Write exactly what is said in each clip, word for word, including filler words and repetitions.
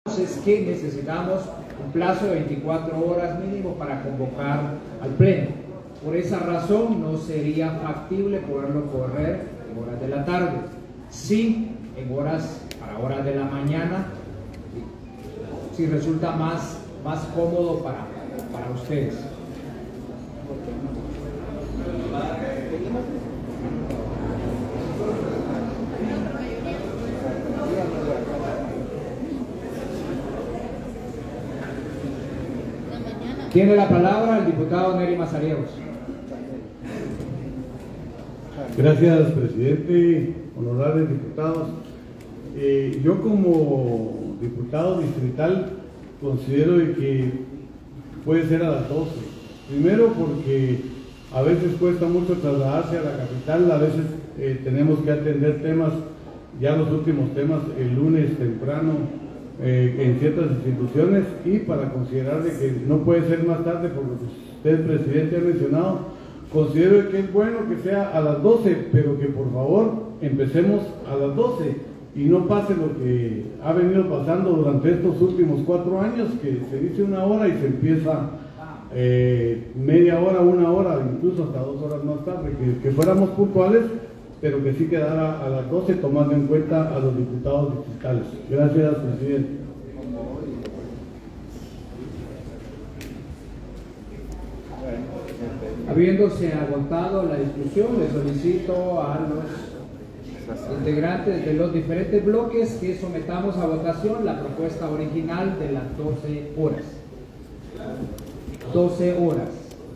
Es que necesitamos un plazo de veinticuatro horas mínimo para convocar al pleno. Por esa razón no sería factible poderlo correr en horas de la tarde, sí en horas para horas de la mañana, si resulta más, más cómodo para, para ustedes. Tiene la palabra el diputado Nery Mazariegos. Gracias, presidente, honorables diputados. Eh, yo como diputado distrital considero que puede ser a las doce. Primero porque a veces cuesta mucho trasladarse a la capital, a veces eh, tenemos que atender temas, ya los últimos temas, el lunes temprano, Eh, en ciertas instituciones, y para considerar de que no puede ser más tarde, porque usted, presidente, ha mencionado, considero que es bueno que sea a las doce, pero que por favor empecemos a las doce y no pase lo que ha venido pasando durante estos últimos cuatro años, que se dice una hora y se empieza eh, media hora, una hora, incluso hasta dos horas más tarde, que, que fuéramos puntuales, pero que sí quedara a las doce, tomando en cuenta a los diputados distritales. Gracias, presidente. Habiéndose agotado la discusión, le solicito a los integrantes de los diferentes bloques que sometamos a votación la propuesta original de las doce horas. doce horas.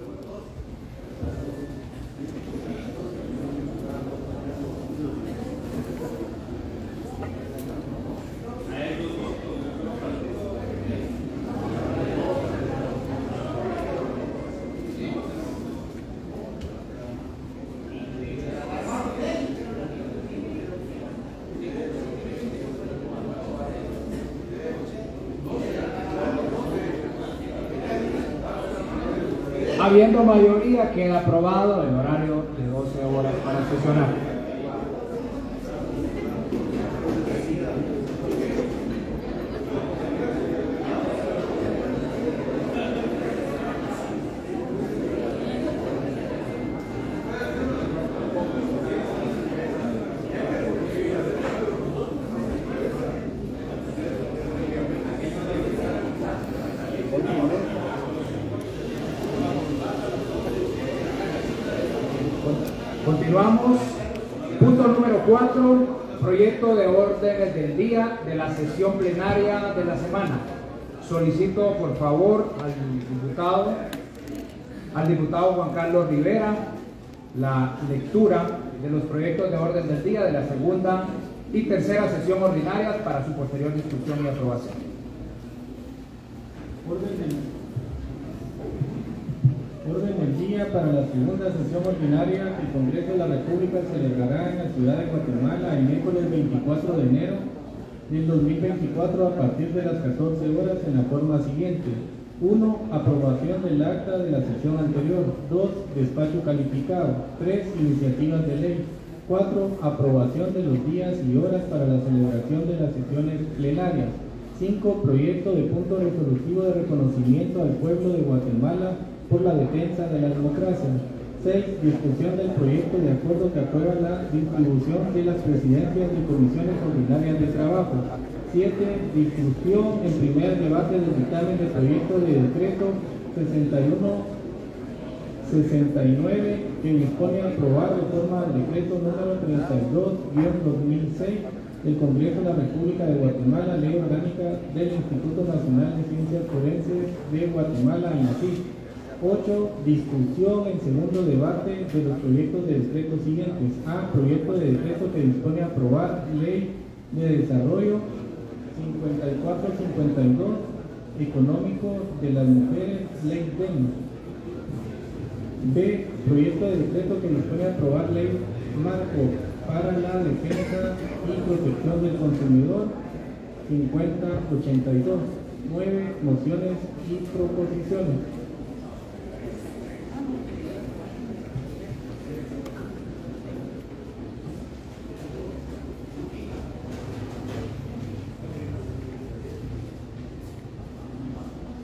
Habiendo mayoría, queda aprobado el horario de doce horas para sesionar. Continuamos. Punto número cuatro, proyecto de órdenes del día de la sesión plenaria de la semana. Solicito por favor al diputado, al diputado Juan Carlos Rivera la lectura de los proyectos de orden del día de la segunda y tercera sesión ordinarias para su posterior discusión y aprobación. Orden Orden del día para la segunda sesión ordinaria que el Congreso de la República celebrará en la ciudad de Guatemala el miércoles veinticuatro de enero del dos mil veinticuatro a partir de las catorce horas en la forma siguiente. uno. Aprobación del acta de la sesión anterior. dos. Despacho calificado. tres. Iniciativas de ley. cuatro. Aprobación de los días y horas para la celebración de las sesiones plenarias. cinco. Proyecto de punto resolutivo de reconocimiento al pueblo de Guatemala por la defensa de la democracia. seis. Discusión del proyecto de acuerdo que aprueba la distribución de las presidencias de comisiones ordinarias de trabajo. siete. Discusión en primer debate del dictamen de proyecto de decreto sesenta y uno sesenta y nueve que dispone a aprobar reforma del decreto número treinta y dos guión dos mil seis del Congreso de la República de Guatemala, ley orgánica del Instituto Nacional de Ciencias Forenses de Guatemala, INACIF. ocho. Discusión en segundo debate de los proyectos de decreto siguientes. A. Proyecto de decreto que dispone a aprobar ley de desarrollo cincuenta y cuatro cincuenta y dos económico de las mujeres, ley D E M. B. Proyecto de decreto que dispone a aprobar ley marco para la defensa y protección del consumidor cincuenta ochenta y dos. nueve. Mociones y proposiciones.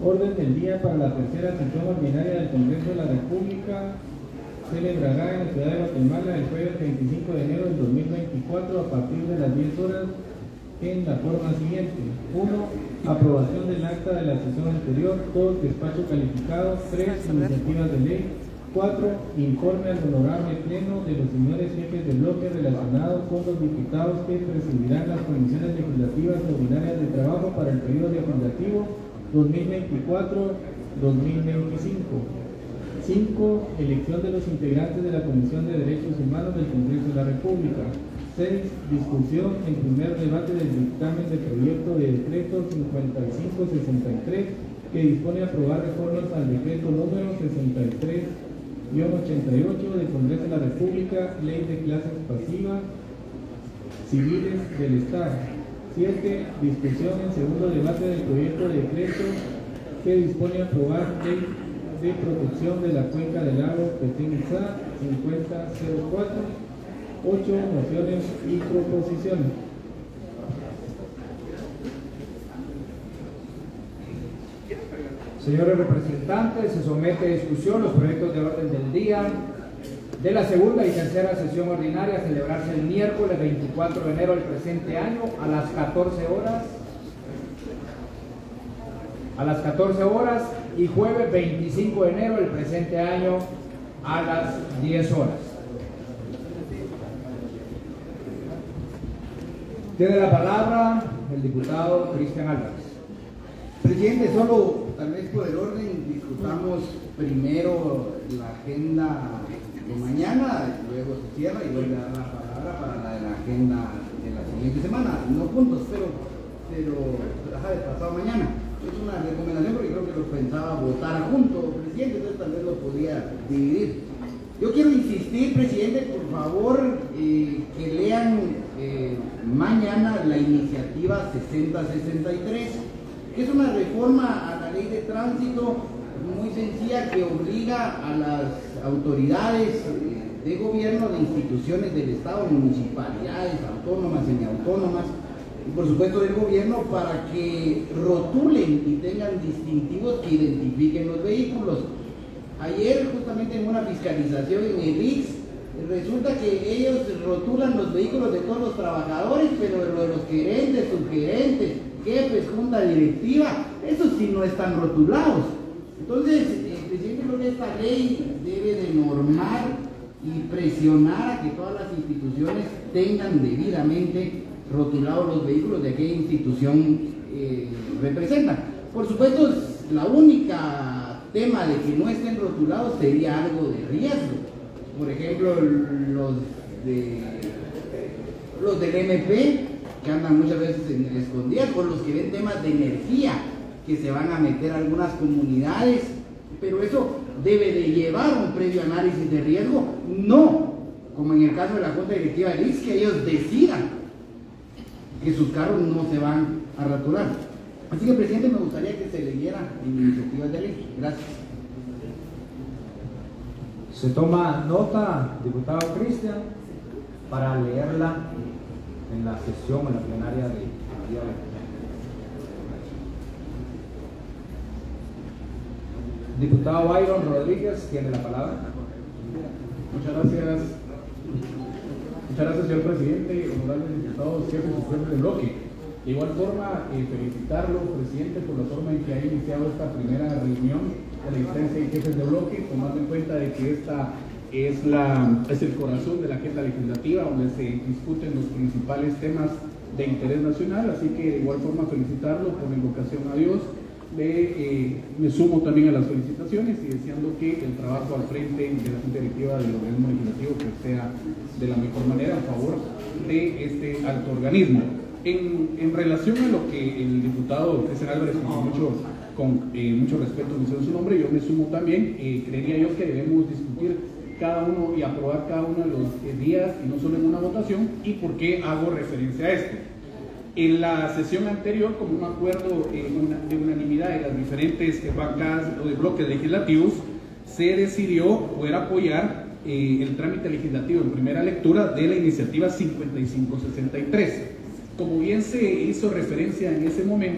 Orden del día para la tercera sesión ordinaria del Congreso de la República celebrará en la ciudad de Guatemala el jueves veinticinco de enero del dos mil veinticuatro a partir de las diez horas en la forma siguiente. uno. Aprobación del acta de la sesión anterior. dos. Despacho calificado. tres. Iniciativas de ley. cuatro. Informe al honorable pleno de los señores jefes de bloque relacionados con los diputados que presidirán las comisiones legislativas ordinarias de trabajo para el periodo legislativo dos mil veinticuatro dos mil veinticinco. cinco. Elección de los integrantes de la Comisión de Derechos Humanos del Congreso de la República. seis. Discusión en primer debate del dictamen del proyecto de decreto cincuenta y cinco sesenta y tres que dispone a aprobar reformas al decreto número sesenta y tres ochenta y ocho del Congreso de la República, Ley de Clases Pasivas Civiles del Estado. siete. Discusión en segundo debate del proyecto de decreto que dispone a aprobar ley de protección de la cuenca del lago Petén-Itzá cincuenta cero cuatro. ocho. Mociones y proposiciones. Señores representantes, se somete a discusión los proyectos de orden del día de la segunda y tercera sesión ordinaria a celebrarse el miércoles veinticuatro de enero del presente año a las catorce horas a las catorce horas y jueves veinticinco de enero del presente año a las diez horas. Tiene la palabra el diputado Cristian Álvarez. Presidente, solo tal vez por el orden, discutamos primero la agenda de mañana, luego se cierra y vuelve a dar la palabra para la de la agenda de la siguiente semana, no juntos, pero, pero ajá, de pasado mañana. Es una recomendación porque creo que lo pensaba votar juntos, presidente, entonces tal vez lo podía dividir. Yo quiero insistir, presidente, por favor, eh, que lean eh, mañana la iniciativa sesenta sesenta y tres, que es una reforma a la ley de tránsito muy sencilla que obliga a las autoridades de gobierno de instituciones del Estado, municipalidades, autónomas, semiautónomas, y por supuesto del gobierno, para que rotulen y tengan distintivos que identifiquen los vehículos. Ayer, justamente en una fiscalización en el I X, resulta que ellos rotulan los vehículos de todos los trabajadores, pero lo de los gerentes, subgerentes, jefes, junta directiva, esos sí no están rotulados. Entonces, el presidente, creo que esta ley debe de normar y presionar a que todas las instituciones tengan debidamente rotulados los vehículos de aquella institución eh, representan. Por supuesto, la única tema de que no estén rotulados sería algo de riesgo. Por ejemplo, los de los del M P, que andan muchas veces en escondidas, o los que ven temas de energía, que se van a meter a algunas comunidades, pero eso debe de llevar un previo análisis de riesgo, no como en el caso de la Junta Directiva del I X, que ellos decidan que sus carros no se van a rotular. Así que, presidente, me gustaría que se leyera en iniciativas de ley. Gracias. Se toma nota, diputado Cristian, para leerla en la sesión, en la plenaria del día de hoy. Diputado Byron Rodríguez tiene la palabra. Muchas gracias. Muchas gracias, señor presidente, honorables diputados, jefes y jefes de bloque. De igual forma, eh, felicitarlo, presidente, por la forma en que ha iniciado esta primera reunión de la instancia de jefes de bloque, tomando en cuenta de que esta es, la, es el corazón de la agenda legislativa, donde se discuten los principales temas de interés nacional. Así que de igual forma felicitarlo por la invocación a Dios. De, eh, me sumo también a las felicitaciones y deseando que el trabajo al frente de la Junta Directiva del organismo legislativo pues sea de la mejor manera a favor de este alto organismo. En, en relación a lo que el diputado Cristian Álvarez con mucho, con, eh, mucho respeto mencionó su nombre, yo me sumo también. Eh, creería yo que debemos discutir cada uno y aprobar cada uno de los eh, días y no solo en una votación. ¿Y por qué hago referencia a esto? En la sesión anterior, como un acuerdo eh, una, de unanimidad de las diferentes eh, bancadas o de bloques legislativos, se decidió poder apoyar eh, el trámite legislativo en primera lectura de la iniciativa cincuenta y cinco sesenta y tres. Como bien se hizo referencia en ese momento,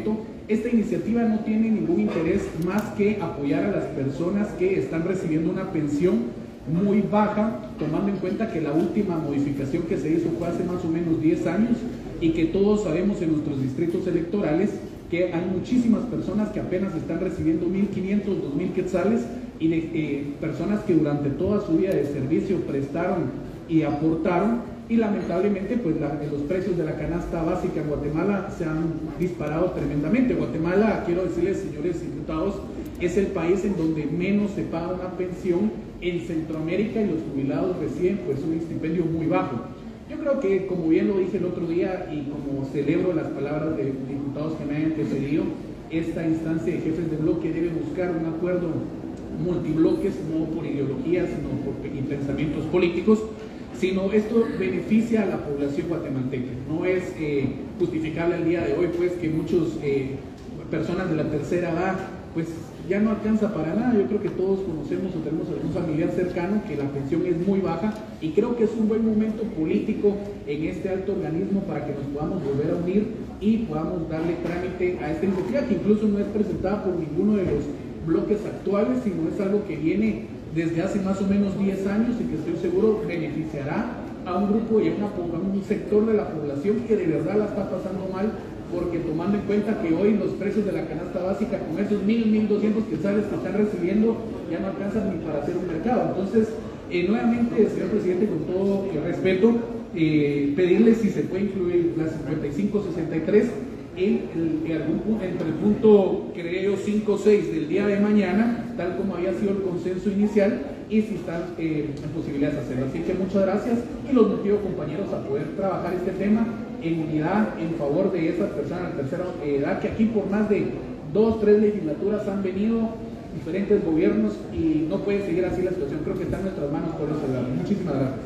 Esta iniciativa no tiene ningún interés más que apoyar a las personas que están recibiendo una pensión muy baja, tomando en cuenta que la última modificación que se hizo fue hace más o menos diez años y que todos sabemos en nuestros distritos electorales que hay muchísimas personas que apenas están recibiendo mil quinientos, dos mil quetzales y de eh, personas que durante toda su vida de servicio prestaron y aportaron, y lamentablemente pues la, los precios de la canasta básica en Guatemala se han disparado tremendamente. Guatemala, quiero decirles, señores diputados, es el país en donde menos se paga una pensión en Centroamérica, y los jubilados reciben pues un estipendio muy bajo. Yo creo que, como bien lo dije el otro día y como celebro las palabras de diputados que me han antecedido, esta instancia de jefes de bloque debe buscar un acuerdo multibloques, no por ideologías sino por y pensamientos políticos, sino esto beneficia a la población guatemalteca. No es eh, justificable al día de hoy pues que muchas eh, personas de la tercera edad pues ya no alcanza para nada. Yo creo que todos conocemos o tenemos algún familiar cercano que la pensión es muy baja, y creo que es un buen momento político en este alto organismo para que nos podamos volver a unir y podamos darle trámite a esta iniciativa, que incluso no es presentada por ninguno de los bloques actuales, sino es algo que viene desde hace más o menos diez años y que estoy seguro beneficiará a un grupo y a, una, a un sector de la población que de verdad la está pasando mal, porque tomando en cuenta que hoy los precios de la canasta básica con esos mil, mil doscientos quetzales que están recibiendo ya no alcanzan ni para hacer un mercado. Entonces, eh, nuevamente, señor presidente, con todo el respeto, eh, pedirle si se puede incluir la cincuenta y cinco sesenta y tres en, el, en algún punto, entre el punto, creo, cinco seis del día de mañana, tal como había sido el consenso inicial, y si están eh, en posibilidades de hacerlo. Así que muchas gracias, y los motivo, compañeros, a poder trabajar este tema en unidad en favor de esas personas de tercera edad, que aquí por más de dos, tres legislaturas han venido diferentes gobiernos y no puede seguir así la situación. Creo que está en nuestras manos por eso. Muchísimas gracias.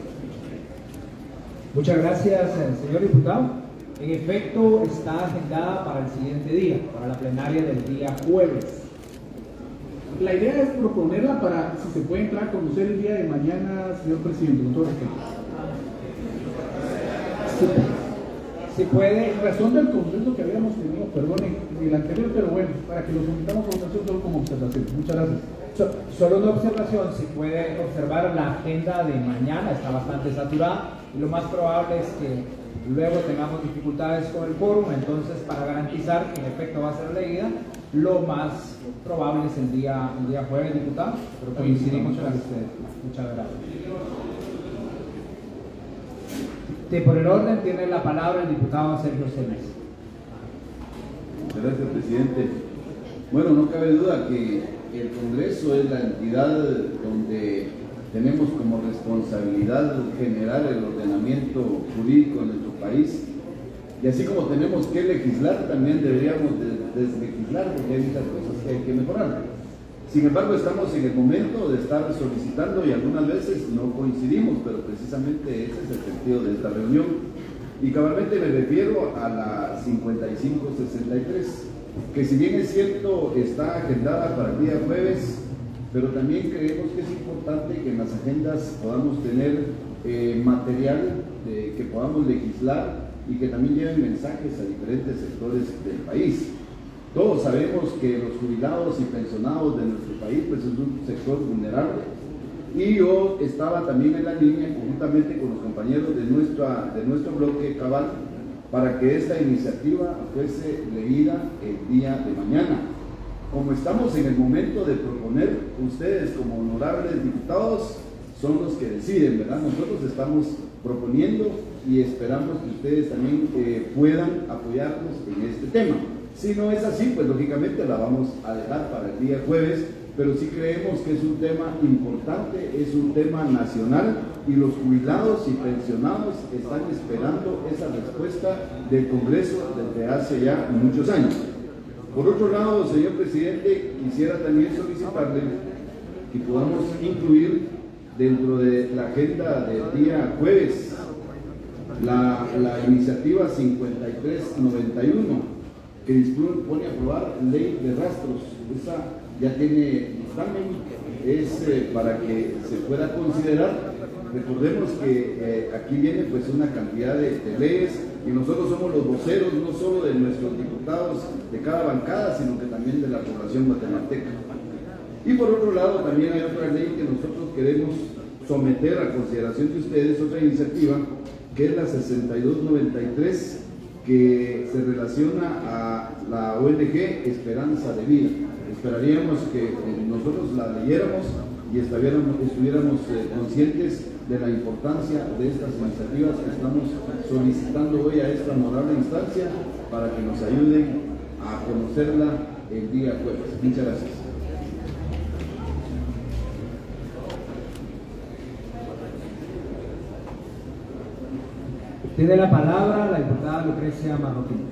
Muchas gracias, señor diputado. En efecto, está agendada para el siguiente día, para la plenaria del día jueves. La idea es proponerla para, si se puede entrar a conocer el día de mañana, señor presidente, con todo respeto. Si puede, en razón del consenso que habíamos tenido, perdone, el anterior, pero bueno, para que los invitamos a votación solo como observación. Muchas gracias. So, solo una observación, si puede observar la agenda de mañana, está bastante saturada, y lo más probable es que luego tengamos dificultades con el quórum. Entonces, para garantizar que en efecto va a ser leída, lo más probable es el día, el día jueves, diputado, pero coincidimos con ustedes. Muchas gracias. Sí, por el orden tiene la palabra el diputado Sergio Celis. Gracias, presidente. Bueno, no cabe duda que el Congreso es la entidad donde tenemos como responsabilidad generar el ordenamiento jurídico en nuestro país, y así como tenemos que legislar, también deberíamos deslegislar, porque hay muchas cosas que hay que mejorar. Sin embargo, estamos en el momento de estar solicitando, y algunas veces no coincidimos, pero precisamente ese es el sentido de esta reunión. Y cabalmente me refiero a la cincuenta y cinco sesenta y tres, que si bien es cierto está agendada para el día jueves, pero también creemos que es importante que en las agendas podamos tener eh, material de, que podamos legislar y que también lleven mensajes a diferentes sectores del país. Todos sabemos que los jubilados y pensionados de nuestro país pues es un sector vulnerable, y yo estaba también en la línea conjuntamente con los compañeros de, nuestra, de nuestro bloque Cabal para que esta iniciativa fuese leída el día de mañana. Como estamos en el momento de proponer, ustedes como honorables diputados son los que deciden, ¿verdad? Nosotros estamos proponiendo y esperamos que ustedes también eh, puedan apoyarnos en este tema. Si no es así, pues lógicamente la vamos a dejar para el día jueves, pero sí creemos que es un tema importante, es un tema nacional, y los jubilados y pensionados están esperando esa respuesta del Congreso desde hace ya muchos años. Por otro lado, señor presidente, quisiera también solicitarle que podamos incluir dentro de la agenda del día jueves la, la iniciativa cincuenta y tres noventa y uno, que dispone a aprobar ley de rastros. Esa ya tiene dictamen, es eh, para que se pueda considerar. Recordemos que eh, aquí viene pues una cantidad de, de leyes y nosotros somos los voceros no solo de nuestros diputados de cada bancada, sino que también de la población guatemalteca. Y por otro lado, también hay otra ley que nosotros queremos someter a consideración de ustedes, otra iniciativa, que es la sesenta y dos noventa y tres, que se relaciona a la O N G Esperanza de Vida. Esperaríamos que nosotros la leyéramos y estuviéramos, estuviéramos eh, conscientes de la importancia de estas iniciativas que estamos solicitando hoy a esta honorable instancia para que nos ayuden a conocerla el día jueves. Muchas gracias. Tiene la palabra la diputada Lucrecia Marroquín.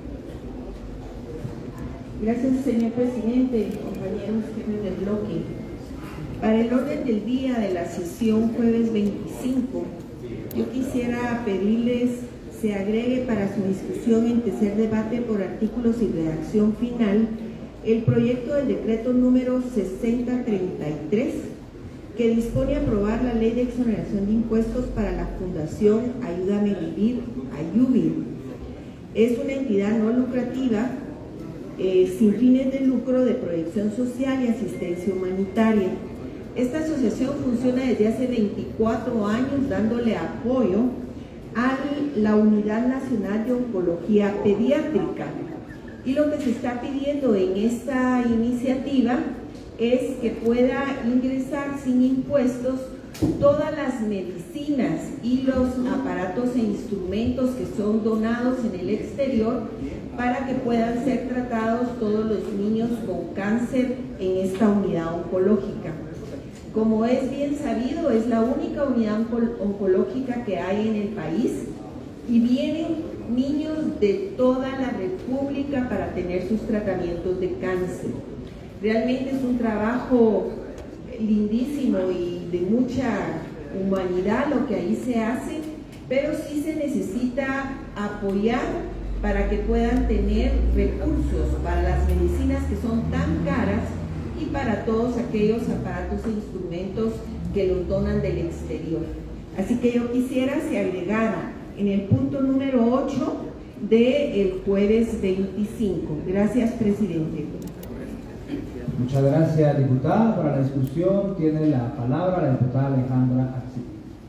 Gracias, señor presidente, compañeros jefes del bloque. Para el orden del día de la sesión jueves veinticinco, yo quisiera pedirles se agregue para su discusión en tercer debate por artículos y redacción final el proyecto del decreto número sesenta treinta y tres, que dispone a aprobar la ley de exoneración de impuestos para la Fundación Ayúdame a Vivir, Ayuvi. Es una entidad no lucrativa, eh, sin fines de lucro, de proyección social y asistencia humanitaria. Esta asociación funciona desde hace veinticuatro años dándole apoyo a la Unidad Nacional de Oncología Pediátrica. Y lo que se está pidiendo en esta iniciativa es que pueda ingresar sin impuestos todas las medicinas y los aparatos e instrumentos que son donados en el exterior para que puedan ser tratados todos los niños con cáncer en esta unidad oncológica. Como es bien sabido, es la única unidad oncológica que hay en el país y vienen niños de toda la República para tener sus tratamientos de cáncer. Realmente es un trabajo lindísimo y de mucha humanidad lo que ahí se hace, pero sí se necesita apoyar para que puedan tener recursos para las medicinas que son tan caras y para todos aquellos aparatos e instrumentos que los donan del exterior. Así que yo quisiera se agregara en el punto número ocho del jueves veinticinco. Gracias, presidente. Muchas gracias, diputada. Para la discusión tiene la palabra la diputada Alejandra Arcila.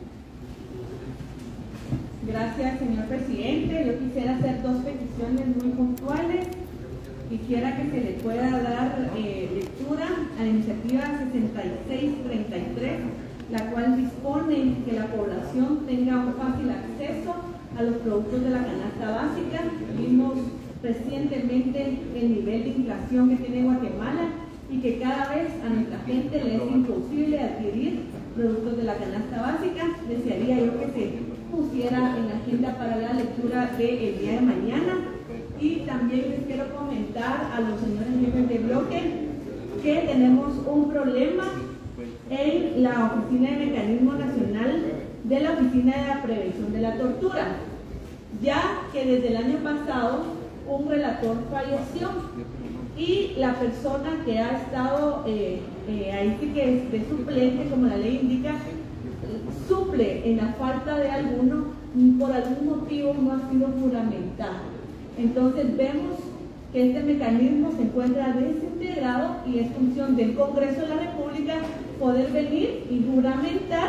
Gracias, señor presidente. Yo quisiera hacer dos peticiones muy puntuales. Quisiera que se le pueda dar eh, lectura a la iniciativa sesenta y seis treinta y tres, la cual dispone que la población tenga un fácil acceso a los productos de la canasta básica. Vimos recientemente el nivel de inflación que tiene Guatemala y que cada vez a nuestra gente le es imposible adquirir productos de la canasta básica. Desearía yo que se pusiera en agenda para la lectura del día de mañana. Y también les quiero comentar a los señores jefes de bloque que tenemos un problema en la Oficina de Mecanismo Nacional de la Oficina de la Prevención de la Tortura, ya que desde el año pasado un relator falleció y la persona que ha estado eh, eh, ahí sí que es de suplente, como la ley indica, suple en la falta de alguno, por algún motivo no ha sido juramentado. Entonces vemos que este mecanismo se encuentra desintegrado y es función del Congreso de la República poder venir y juramentar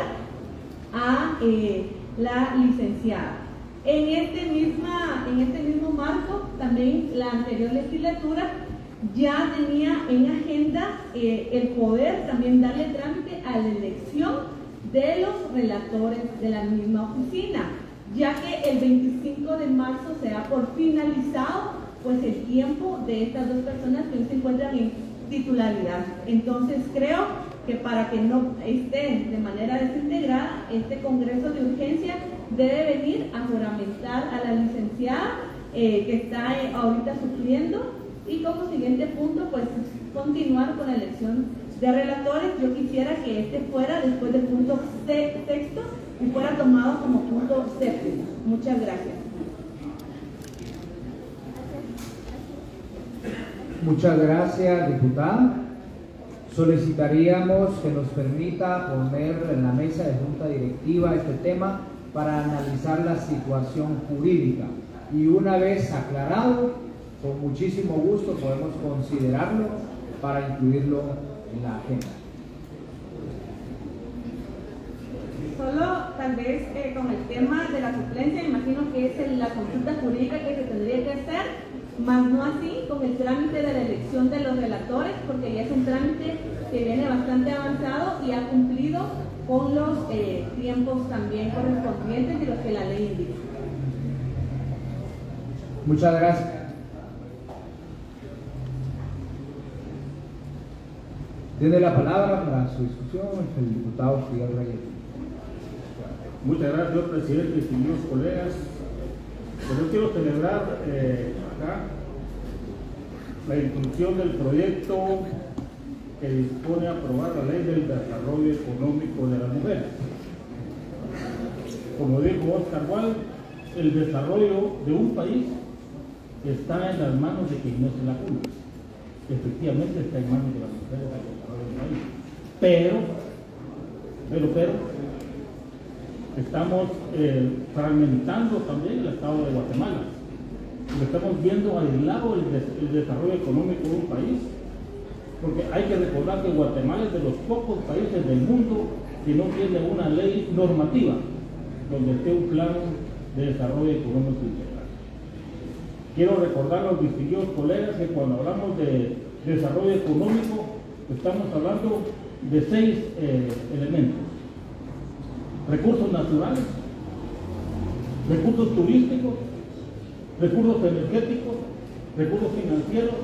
a eh, la licenciada. En este, misma, en este mismo marco, también la anterior legislatura ya tenía en agenda eh, el poder también darle trámite a la elección de los relatores de la misma oficina, ya que el veinticinco de marzo se da por finalizado pues el tiempo de estas dos personas que hoy se encuentran en titularidad. Entonces creo que para que no esté de manera desintegrada, este Congreso de Urgencia debe venir a juramentar a la licenciada eh, que está eh, ahorita supliendo, y como siguiente punto pues continuar con la elección de relatores. Yo quisiera que este fuera después del punto sexto y fuera tomado como punto séptimo. Muchas gracias. Muchas gracias, diputada. Solicitaríamos que nos permita poner en la mesa de junta directiva este tema para analizar la situación jurídica. y una vez aclarado, con muchísimo gusto podemos considerarlo para incluirlo en la agenda. Solo tal vez eh, con el tema de la suplencia, imagino que es el, la consulta jurídica que se tendría que hacer, más no así con el trámite de la elección de los relatores, porque ya es un trámite que viene bastante avanzado y ha cumplido con los eh, tiempos también correspondientes y los que la ley indica. Muchas gracias. Tiene la palabra para su discusión el diputado Fidel Reyes. Muchas gracias, señor presidente y señores colegas. Pues yo quiero celebrar eh, acá la inclusión del proyecto que dispone a aprobar la ley del desarrollo económico de las mujeres. Como dijo Oscar Wilde, el desarrollo de un país está en las manos de quien no se la cumple. Efectivamente está en manos de las mujeres el desarrollo del país. Pero, pero, pero, estamos eh, fragmentando también el Estado de Guatemala. Estamos viendo aislado el, des el desarrollo económico de un país, porque hay que recordar que Guatemala es de los pocos países del mundo que no tiene una ley normativa donde esté un plan de desarrollo económico integral. Quiero recordar a los distinguidos colegas que cuando hablamos de desarrollo económico estamos hablando de seis eh, elementos: recursos naturales, recursos turísticos, recursos energéticos, recursos financieros,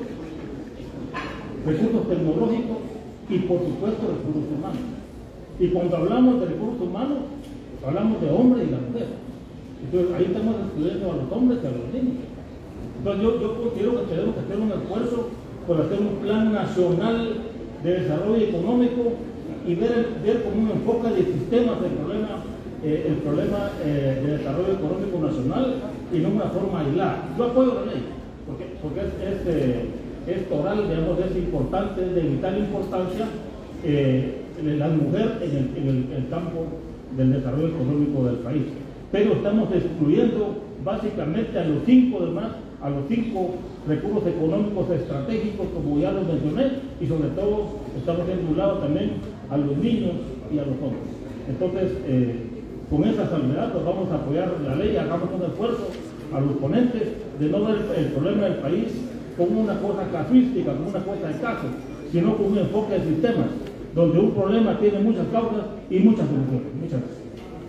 recursos tecnológicos y por supuesto recursos humanos. Y cuando hablamos de recursos humanos, hablamos de hombres y la mujer. Entonces ahí estamos excluyendo a los hombres y a los niños. Entonces yo, yo considero que tenemos que hacer un esfuerzo por hacer un plan nacional de desarrollo económico y ver, ver como un enfoque de sistemas el problema, eh, el problema eh, de desarrollo económico nacional y no una forma aislada. Yo apoyo la ley, porque, porque es, es, eh, es toral, digamos, es importante, es de vital importancia eh, la mujer en, el, en el, el campo del desarrollo económico del país. Pero estamos excluyendo básicamente a los cinco demás, a los cinco recursos económicos estratégicos, como ya los mencioné, y sobre todo estamos vinculados también a los niños y a los hombres. Entonces, eh, con esa salvedad, pues vamos a apoyar la ley, hagamos un esfuerzo a los ponentes de no ver el problema del país como una cosa casuística, como una cosa de caso, sino como un enfoque de sistemas, donde un problema tiene muchas causas y muchas soluciones. Muchas gracias.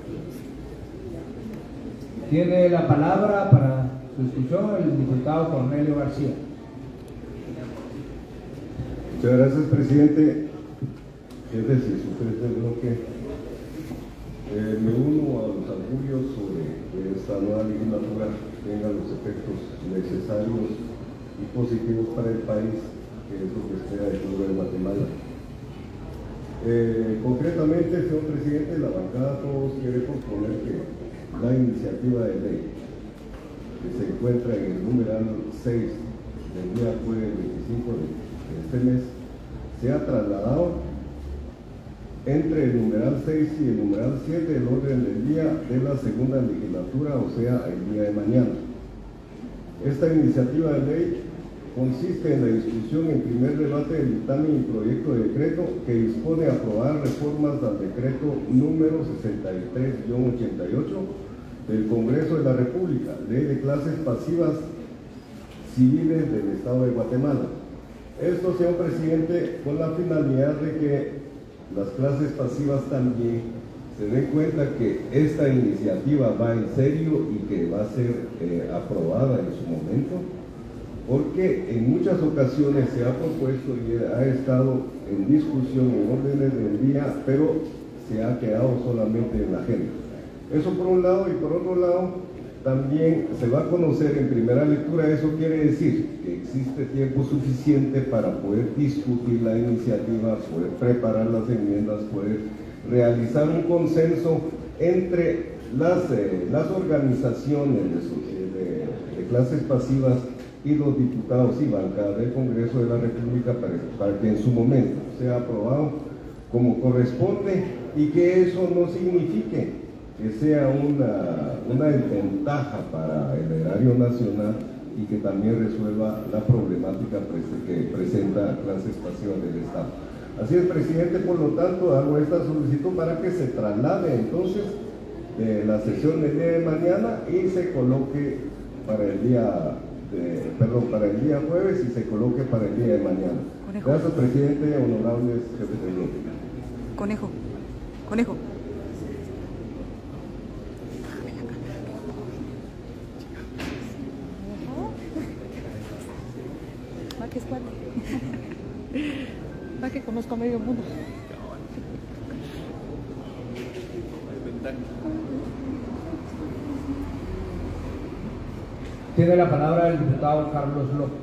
Tiene la palabra para su discusión el diputado Cornelio García. Muchas gracias, presidente. Jefes y sujetos del bloque, eh, me uno a los augurios sobre que esta nueva legislatura tenga los efectos necesarios y positivos para el país, que es lo que espera el pueblo de Guatemala. Eh, concretamente, señor presidente, la bancada todos quiere proponer que la iniciativa de ley que se encuentra en el numeral seis del día jueves veinticinco de este mes sea trasladado entre el numeral seis y el numeral siete del orden del día de la segunda legislatura, o sea, el día de mañana. Esta iniciativa de ley consiste en la discusión en primer debate del dictamen y proyecto de decreto que dispone a aprobar reformas al decreto número sesenta y tres guión ochenta y ocho del Congreso de la República, ley de clases pasivas civiles del Estado de Guatemala. Esto, señor presidente, con la finalidad de que las clases pasivas también se den cuenta que esta iniciativa va en serio y que va a ser eh, aprobada en su momento, porque en muchas ocasiones se ha propuesto y ha estado en discusión en órdenes del día, pero se ha quedado solamente en la agenda. Eso por un lado, y por otro lado también se va a conocer en primera lectura. Eso quiere decir que existe tiempo suficiente para poder discutir la iniciativa, poder preparar las enmiendas, poder realizar un consenso entre las, eh, las organizaciones de, de, de clases pasivas y los diputados y bancada del Congreso de la República para, para que en su momento sea aprobado como corresponde, y que eso no signifique que sea una, una ventaja para el erario nacional y que también resuelva la problemática que presenta las estaciones del Estado. Así es, presidente, por lo tanto, hago esta solicitud para que se traslade entonces de la sesión del día de mañana y se coloque para el día, de, perdón, para el día jueves y se coloque para el día de mañana. Conejo. Gracias, presidente, honorables jefes de bloque. Conejo, conejo. Va que escuate. Va que conozco a medio mundo. Tiene la palabra el diputado Carlos López.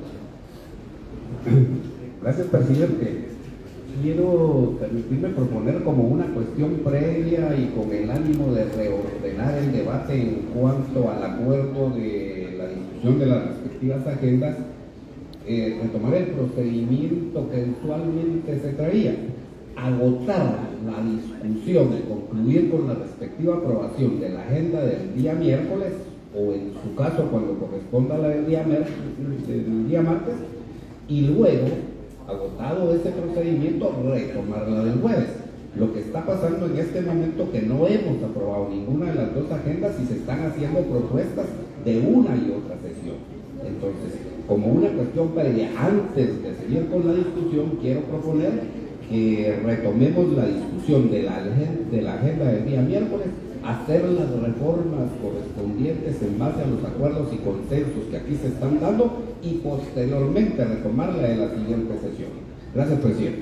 Gracias, presidente. Quiero permitirme proponer como una cuestión previa y con el ánimo de reordenar el debate en cuanto al acuerdo de la discusión de las respectivas agendas, eh, retomar el procedimiento que usualmente se traía, agotar la discusión y concluir con la respectiva aprobación de la agenda del día miércoles, o en su caso cuando corresponda a la del día, del día martes, y luego, agotado ese procedimiento, retomarla del jueves. Lo que está pasando en este momento que no hemos aprobado ninguna de las dos agendas y se están haciendo propuestas de una y otra sesión. Entonces, como una cuestión previa, antes de seguir con la discusión, quiero proponer que retomemos la discusión de la, de la agenda del día miércoles, hacer las reformas correspondientes en base a los acuerdos y consensos que aquí se están dando y posteriormente retomarla en la siguiente sesión. Gracias, presidente.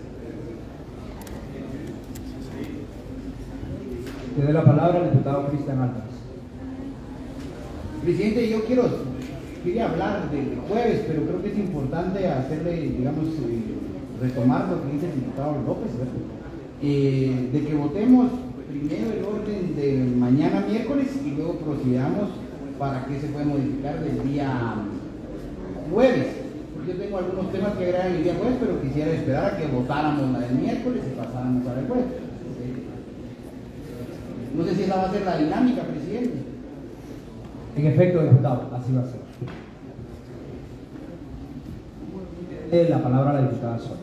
Tiene la palabra el diputado Cristian Álvarez. Presidente, yo quiero quería hablar del jueves, pero creo que es importante hacerle, digamos, eh, retomar lo que dice el diputado López, eh, de que votemos primero el orden de mañana miércoles y luego procedamos para que se pueda modificar del día jueves. Yo tengo algunos temas que agregar el día jueves, pero quisiera esperar a que votáramos la del miércoles y pasáramos a la del jueves. No sé si esa va a ser la dinámica, presidente. En efecto, diputado, así va a ser. Eh, la palabra a la diputada Sonia.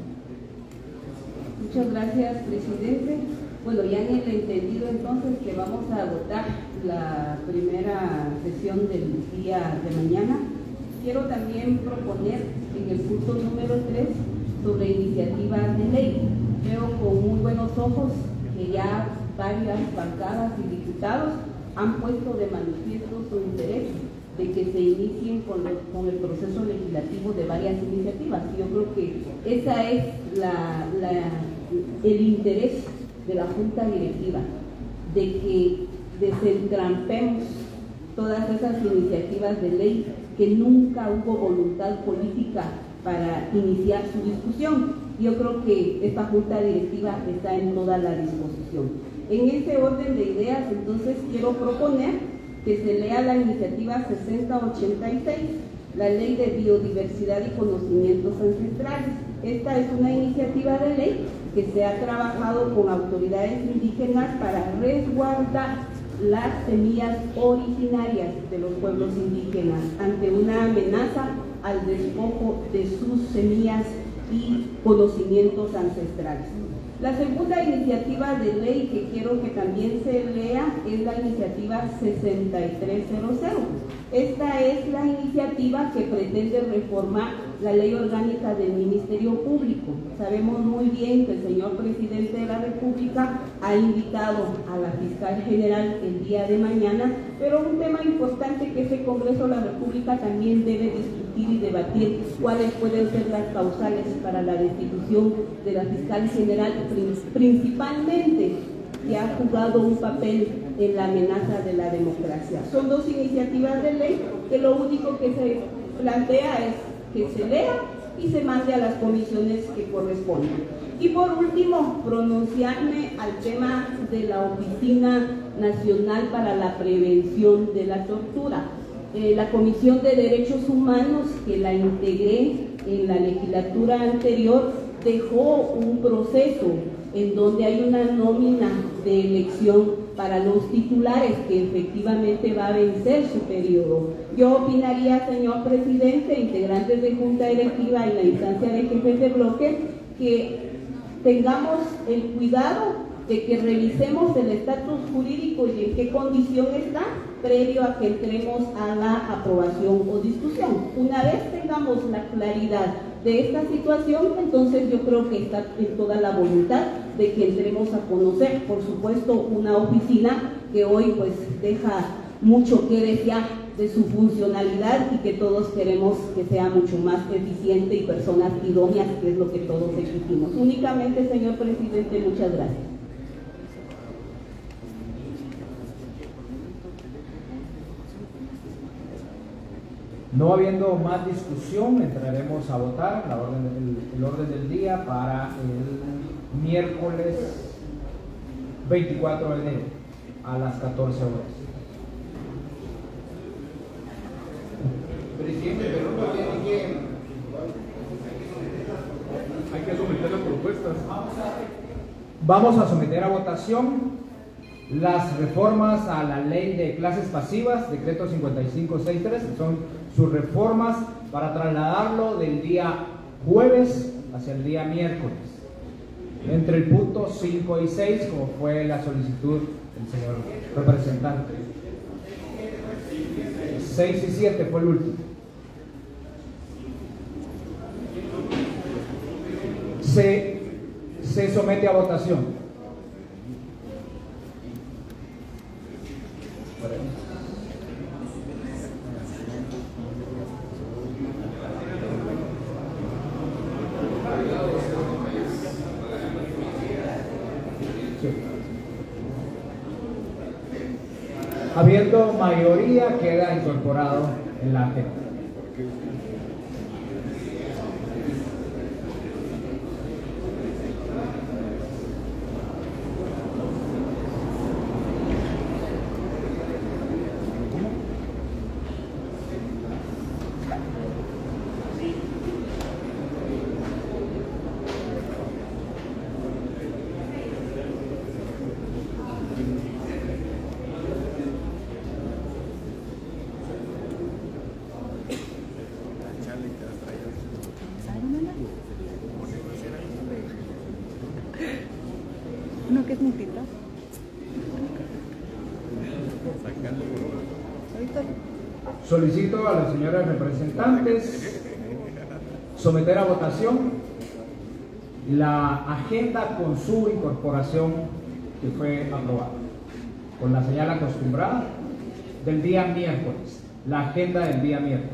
Muchas gracias, presidente. Bueno, ya en el entendido entonces que vamos a votar la primera sesión del día de mañana, quiero también proponer en el punto número tres sobre iniciativas de ley. Veo con muy buenos ojos que ya varias bancadas y diputados han puesto de manifiesto su interés de que se inicien con, los, con el proceso legislativo de varias iniciativas. Yo creo que esa es la, la, el interés de la Junta Directiva, de que desentrampemos todas esas iniciativas de ley que nunca hubo voluntad política para iniciar su discusión. Yo creo que esta Junta Directiva está en toda la disposición. En ese orden de ideas, entonces, quiero proponer que se lea la iniciativa sesenta ochenta y seis, la Ley de Biodiversidad y Conocimientos Ancestrales. Esta es una iniciativa de ley que se ha trabajado con autoridades indígenas para resguardar las semillas originarias de los pueblos indígenas ante una amenaza al despojo de sus semillas y conocimientos ancestrales. La segunda iniciativa de ley que quiero que también se lea es la iniciativa sesenta y tres cero cero. Esta es la iniciativa que pretende reformar la ley orgánica del Ministerio Público. Sabemos muy bien que el señor presidente de la República ha invitado a la fiscal general el día de mañana, pero un tema importante que ese Congreso de la República también debe discutir y debatir cuáles pueden ser las causales para la destitución de la fiscal general, principalmente que ha jugado un papel en la amenaza de la democracia. Son dos iniciativas de ley que lo único que se plantea es que se lea y se mande a las comisiones que correspondan. Y por último, pronunciarme al tema de la Oficina Nacional para la Prevención de la Tortura. Eh, la Comisión de Derechos Humanos, que la integré en la legislatura anterior, dejó un proceso en donde hay una nómina de elección para los titulares que efectivamente va a vencer su periodo. Yo opinaría, señor presidente, integrantes de junta directiva y la instancia de jefes de bloque, que tengamos el cuidado de que revisemos el estatus jurídico y en qué condición está previo a que entremos a la aprobación o discusión. Una vez tengamos la claridad de esta situación, entonces yo creo que está en toda la voluntad de que entremos a conocer, por supuesto, una oficina que hoy pues deja mucho que desear de su funcionalidad y que todos queremos que sea mucho más eficiente y personas idóneas, que es lo que todos exigimos. Únicamente, señor presidente, muchas gracias. No habiendo más discusión, entraremos a votar la orden, el, el orden del día para el miércoles veinticuatro de enero a las catorce horas. Presidente, pero no tiene que... Hay que someter las propuestas. Vamos a someter a votación las reformas a la ley de clases pasivas, decreto cincuenta y cinco sesenta y tres, que son sus reformas para trasladarlo del día jueves hacia el día miércoles, entre el punto cinco y seis, como fue la solicitud del señor representante. seis y siete fue el último. Se, se somete a votación. Habiendo mayoría, queda incorporado en la agenda. No, que es multita. Solicito a las señoras representantes someter a votación la agenda con su incorporación que fue aprobada, con la señal acostumbrada del día miércoles, la agenda del día miércoles.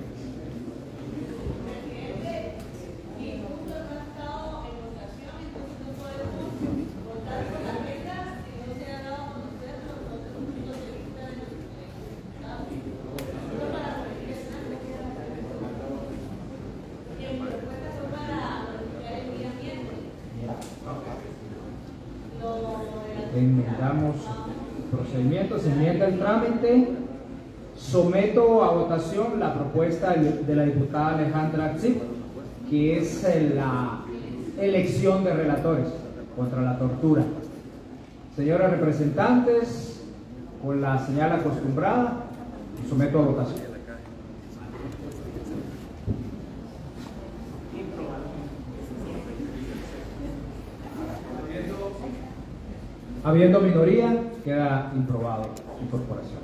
Enmendamos procedimientos, enmienda el trámite. Someto a votación la propuesta de la diputada Alejandra Atzip, que es la elección de relatores contra la tortura. Señoras representantes, con la señal acostumbrada, someto a votación. Habiendo minoría, queda improbado incorporación.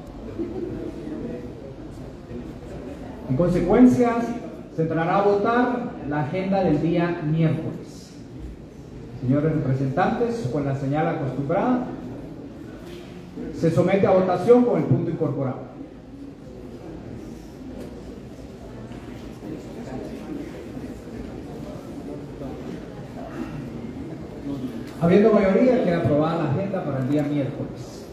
En consecuencia, se entrará a votar la agenda del día miércoles. Señores representantes, con la señal acostumbrada, se somete a votación con el punto incorporado. Habiendo mayoría, queda aprobada la agenda para el día miércoles.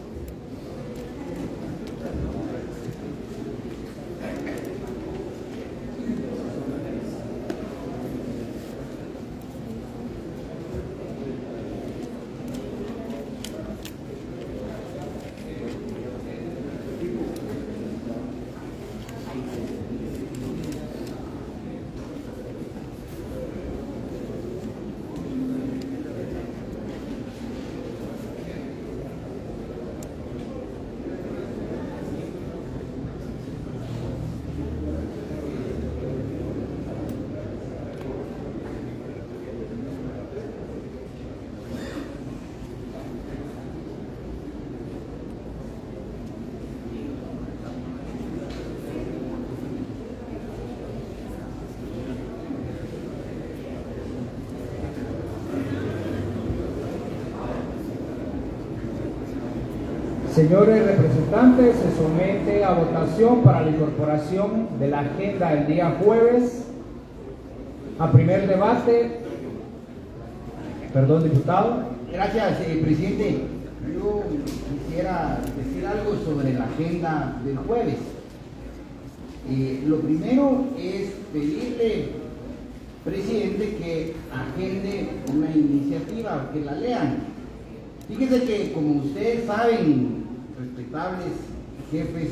Señores representantes, se somete a votación para la incorporación de la agenda del día jueves a primer debate. Perdón, diputado. Gracias, eh, presidente. Yo quisiera decir algo sobre la agenda del jueves. Eh, lo primero es pedirle, presidente, que agende una iniciativa, que la lean. Fíjese que, como ustedes saben, respetables jefes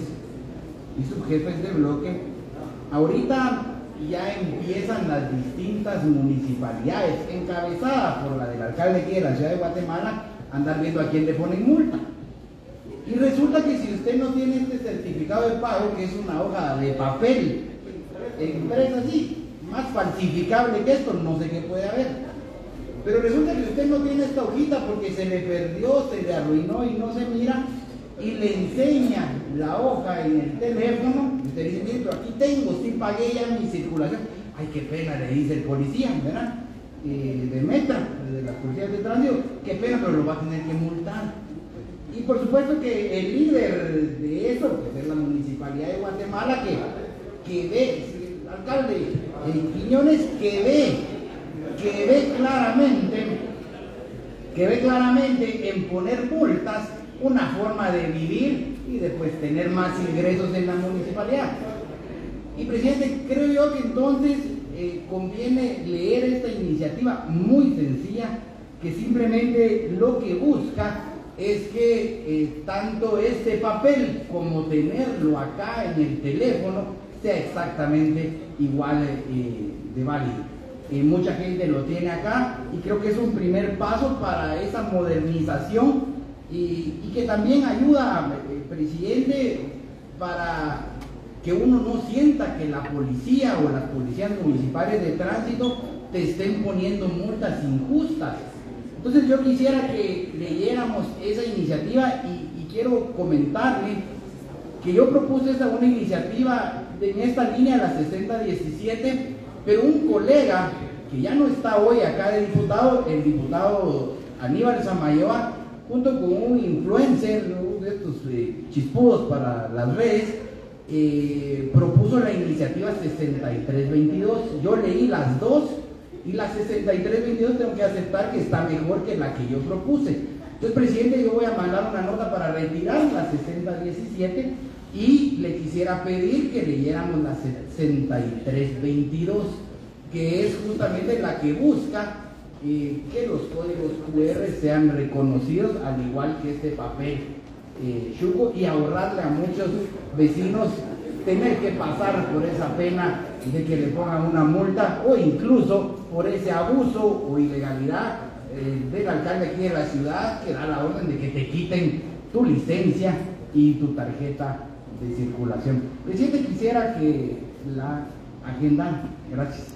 y subjefes de bloque, ahorita ya empiezan las distintas municipalidades, encabezadas por la del alcalde aquí de la ciudad de Guatemala, a andar viendo a quién le ponen multa. Y resulta que si usted no tiene este certificado de pago, que es una hoja de papel impresa así, más falsificable que esto, no sé qué puede haber. Pero resulta que usted no tiene esta hojita porque se le perdió, se le arruinó y no se mira, y le enseña la hoja en el teléfono, y usted dice, mire, pero aquí tengo, sí pagué ya mi circulación. Ay, qué pena, le dice el policía, ¿verdad? Eh, de Metra, de las policías de tránsito, qué pena, pero lo va a tener que multar. Y por supuesto que el líder de eso, pues es la Municipalidad de Guatemala, que, que ve, el alcalde eh, Quiñones, que ve, que ve claramente, que ve claramente en poner multas una forma de vivir y de pues tener más ingresos en la municipalidad. Y presidente, creo yo que entonces eh, conviene leer esta iniciativa muy sencilla, que simplemente lo que busca es que eh, tanto este papel como tenerlo acá en el teléfono sea exactamente igual eh, de válido. Eh, mucha gente lo tiene acá y creo que es un primer paso para esa modernización y, y que también ayuda, eh, presidente, para que uno no sienta que la policía o las policías municipales de tránsito te estén poniendo multas injustas. Entonces yo quisiera que leyéramos esa iniciativa y, y quiero comentarle que yo propuse esa una iniciativa en esta línea, la sesenta diecisiete, pero un colega que ya no está hoy acá de diputado, el diputado Aníbal Samayoa, junto con un influencer, ¿no?, de estos eh, chispudos para las redes, eh, propuso la iniciativa sesenta y tres veintidós. Yo leí las dos y la sesenta y tres veintidós tengo que aceptar que está mejor que la que yo propuse. Entonces, presidente, yo voy a mandar una nota para retirar la sesenta diecisiete y le quisiera pedir que leyéramos la sesenta y tres veintidós, que es justamente la que busca eh, que los códigos cu erre sean reconocidos, al igual que este papel eh, chuco, y ahorrarle a muchos vecinos tener que pasar por esa pena de que le pongan una multa o incluso por ese abuso o ilegalidad eh, del alcalde aquí de la ciudad, que da la orden de que te quiten tu licencia y tu tarjeta de circulación. Presidente, quisiera que la agenda, gracias.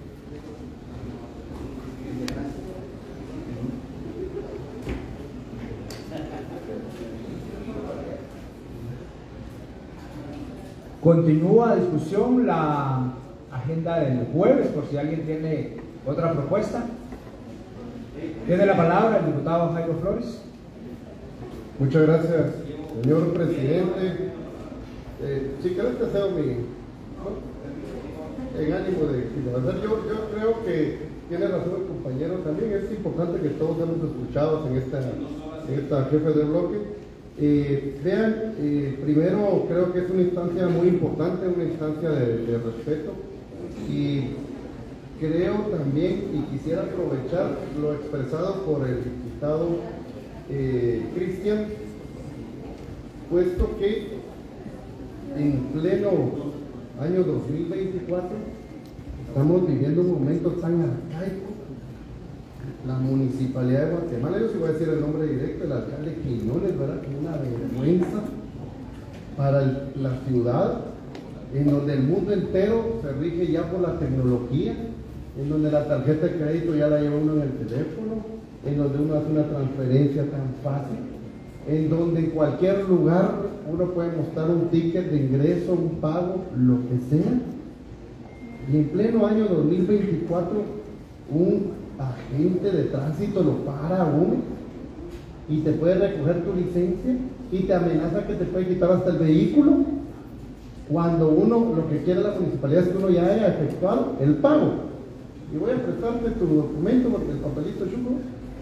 Continúa discusión la agenda del jueves, por si alguien tiene otra propuesta. Tiene la palabra el diputado Jairo Flores. Muchas gracias, señor presidente. Eh, si querés te cedo mi, ¿no?, en ánimo de finalizar. Yo, yo creo que tiene razón el compañero. También es importante que todos seamos escuchados en esta, en esta jefe de bloque. Eh, vean, eh, primero creo que es una instancia muy importante, una instancia de, de respeto, y creo también, y quisiera aprovechar lo expresado por el diputado eh, Cristian, puesto que en pleno año dos mil veinticuatro estamos viviendo un momento tan arcaico. La Municipalidad de Guatemala, yo sí voy a decir el nombre directo, el alcalde Quiñones, ¿verdad?, que una vergüenza para el, la ciudad, en donde el mundo entero se rige ya por la tecnología, en donde la tarjeta de crédito ya la lleva uno en el teléfono, en donde uno hace una transferencia tan fácil, en donde en cualquier lugar uno puede mostrar un ticket de ingreso, un pago, lo que sea. Y en pleno año dos mil veinticuatro, un agente de tránsito lo para a uno y te puede recoger tu licencia y te amenaza que te puede quitar hasta el vehículo cuando uno, lo que quiere la municipalidad es que uno ya haya efectuado el pago. Y voy a prestarte tu documento porque el papelito chulo,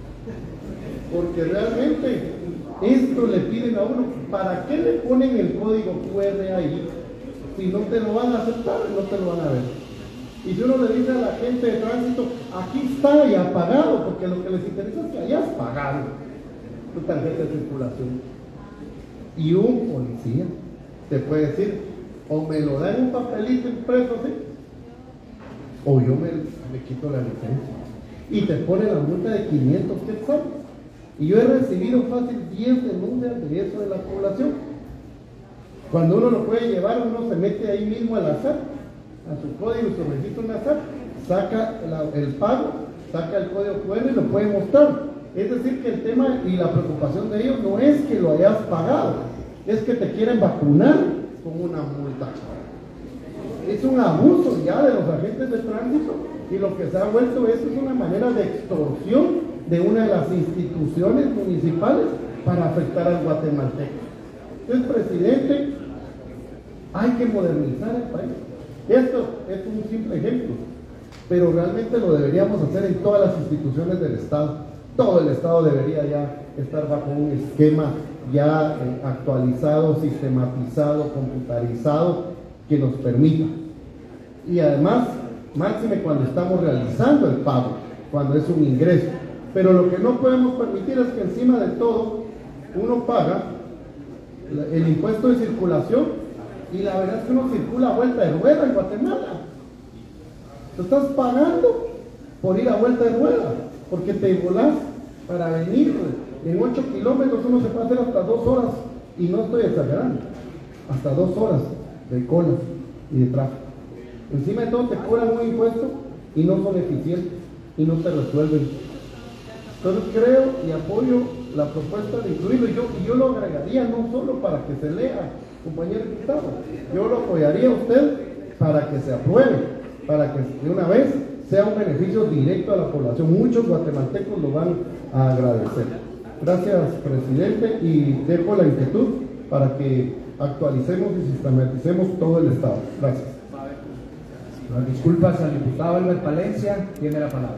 porque realmente esto le piden a uno. ¿Para qué le ponen el código Q R ahí? Si no te lo van a aceptar, no te lo van a ver. Y si uno le dice a la gente de tránsito, aquí está ya pagado, porque lo que les interesa es que hayas pagado tu tarjeta de circulación. Y un policía te puede decir, o me lo dan un papelito impreso así, o yo me, me quito la licencia. Y te pone la multa de quinientos quetzales. Y yo he recibido fácil diez denuncias de eso de la población. Cuando uno lo puede llevar, uno se mete ahí mismo al azar, a su código y su registro en azar, saca la, el pago, saca el código Q R y lo puede mostrar. Es decir, que el tema y la preocupación de ellos no es que lo hayas pagado, es que te quieren vacunar con una multa. Es un abuso ya de los agentes de tránsito y lo que se ha vuelto esto es una manera de extorsión de una de las instituciones municipales para afectar al guatemalteco. Entonces, presidente, hay que modernizar el país. Esto es un simple ejemplo, pero realmente lo deberíamos hacer en todas las instituciones del Estado. Todo el Estado debería ya estar bajo un esquema ya eh, actualizado, sistematizado, computarizado, que nos permita. Y además, máxime cuando estamos realizando el pago, cuando es un ingreso. Pero lo que no podemos permitir es que encima de todo uno paga el impuesto de circulación y la verdad es que uno circula a vuelta de rueda en Guatemala. Tú estás pagando por ir a vuelta de rueda, porque te volás para venir. En ocho kilómetros uno se puede hacer hasta dos horas, y no estoy exagerando, hasta dos horas de cola y de tráfico. Encima de todo te cobran un impuesto y no son eficientes y no te resuelven. Entonces creo y apoyo la propuesta de incluirlo, y yo, y yo lo agregaría no solo para que se lea, compañero diputado, yo lo apoyaría a usted para que se apruebe, para que de una vez sea un beneficio directo a la población. Muchos guatemaltecos lo van a agradecer. Gracias, presidente, y dejo la inquietud para que actualicemos y sistematicemos todo el Estado. Gracias. Las disculpas al diputado Albert Palencia, tiene la palabra.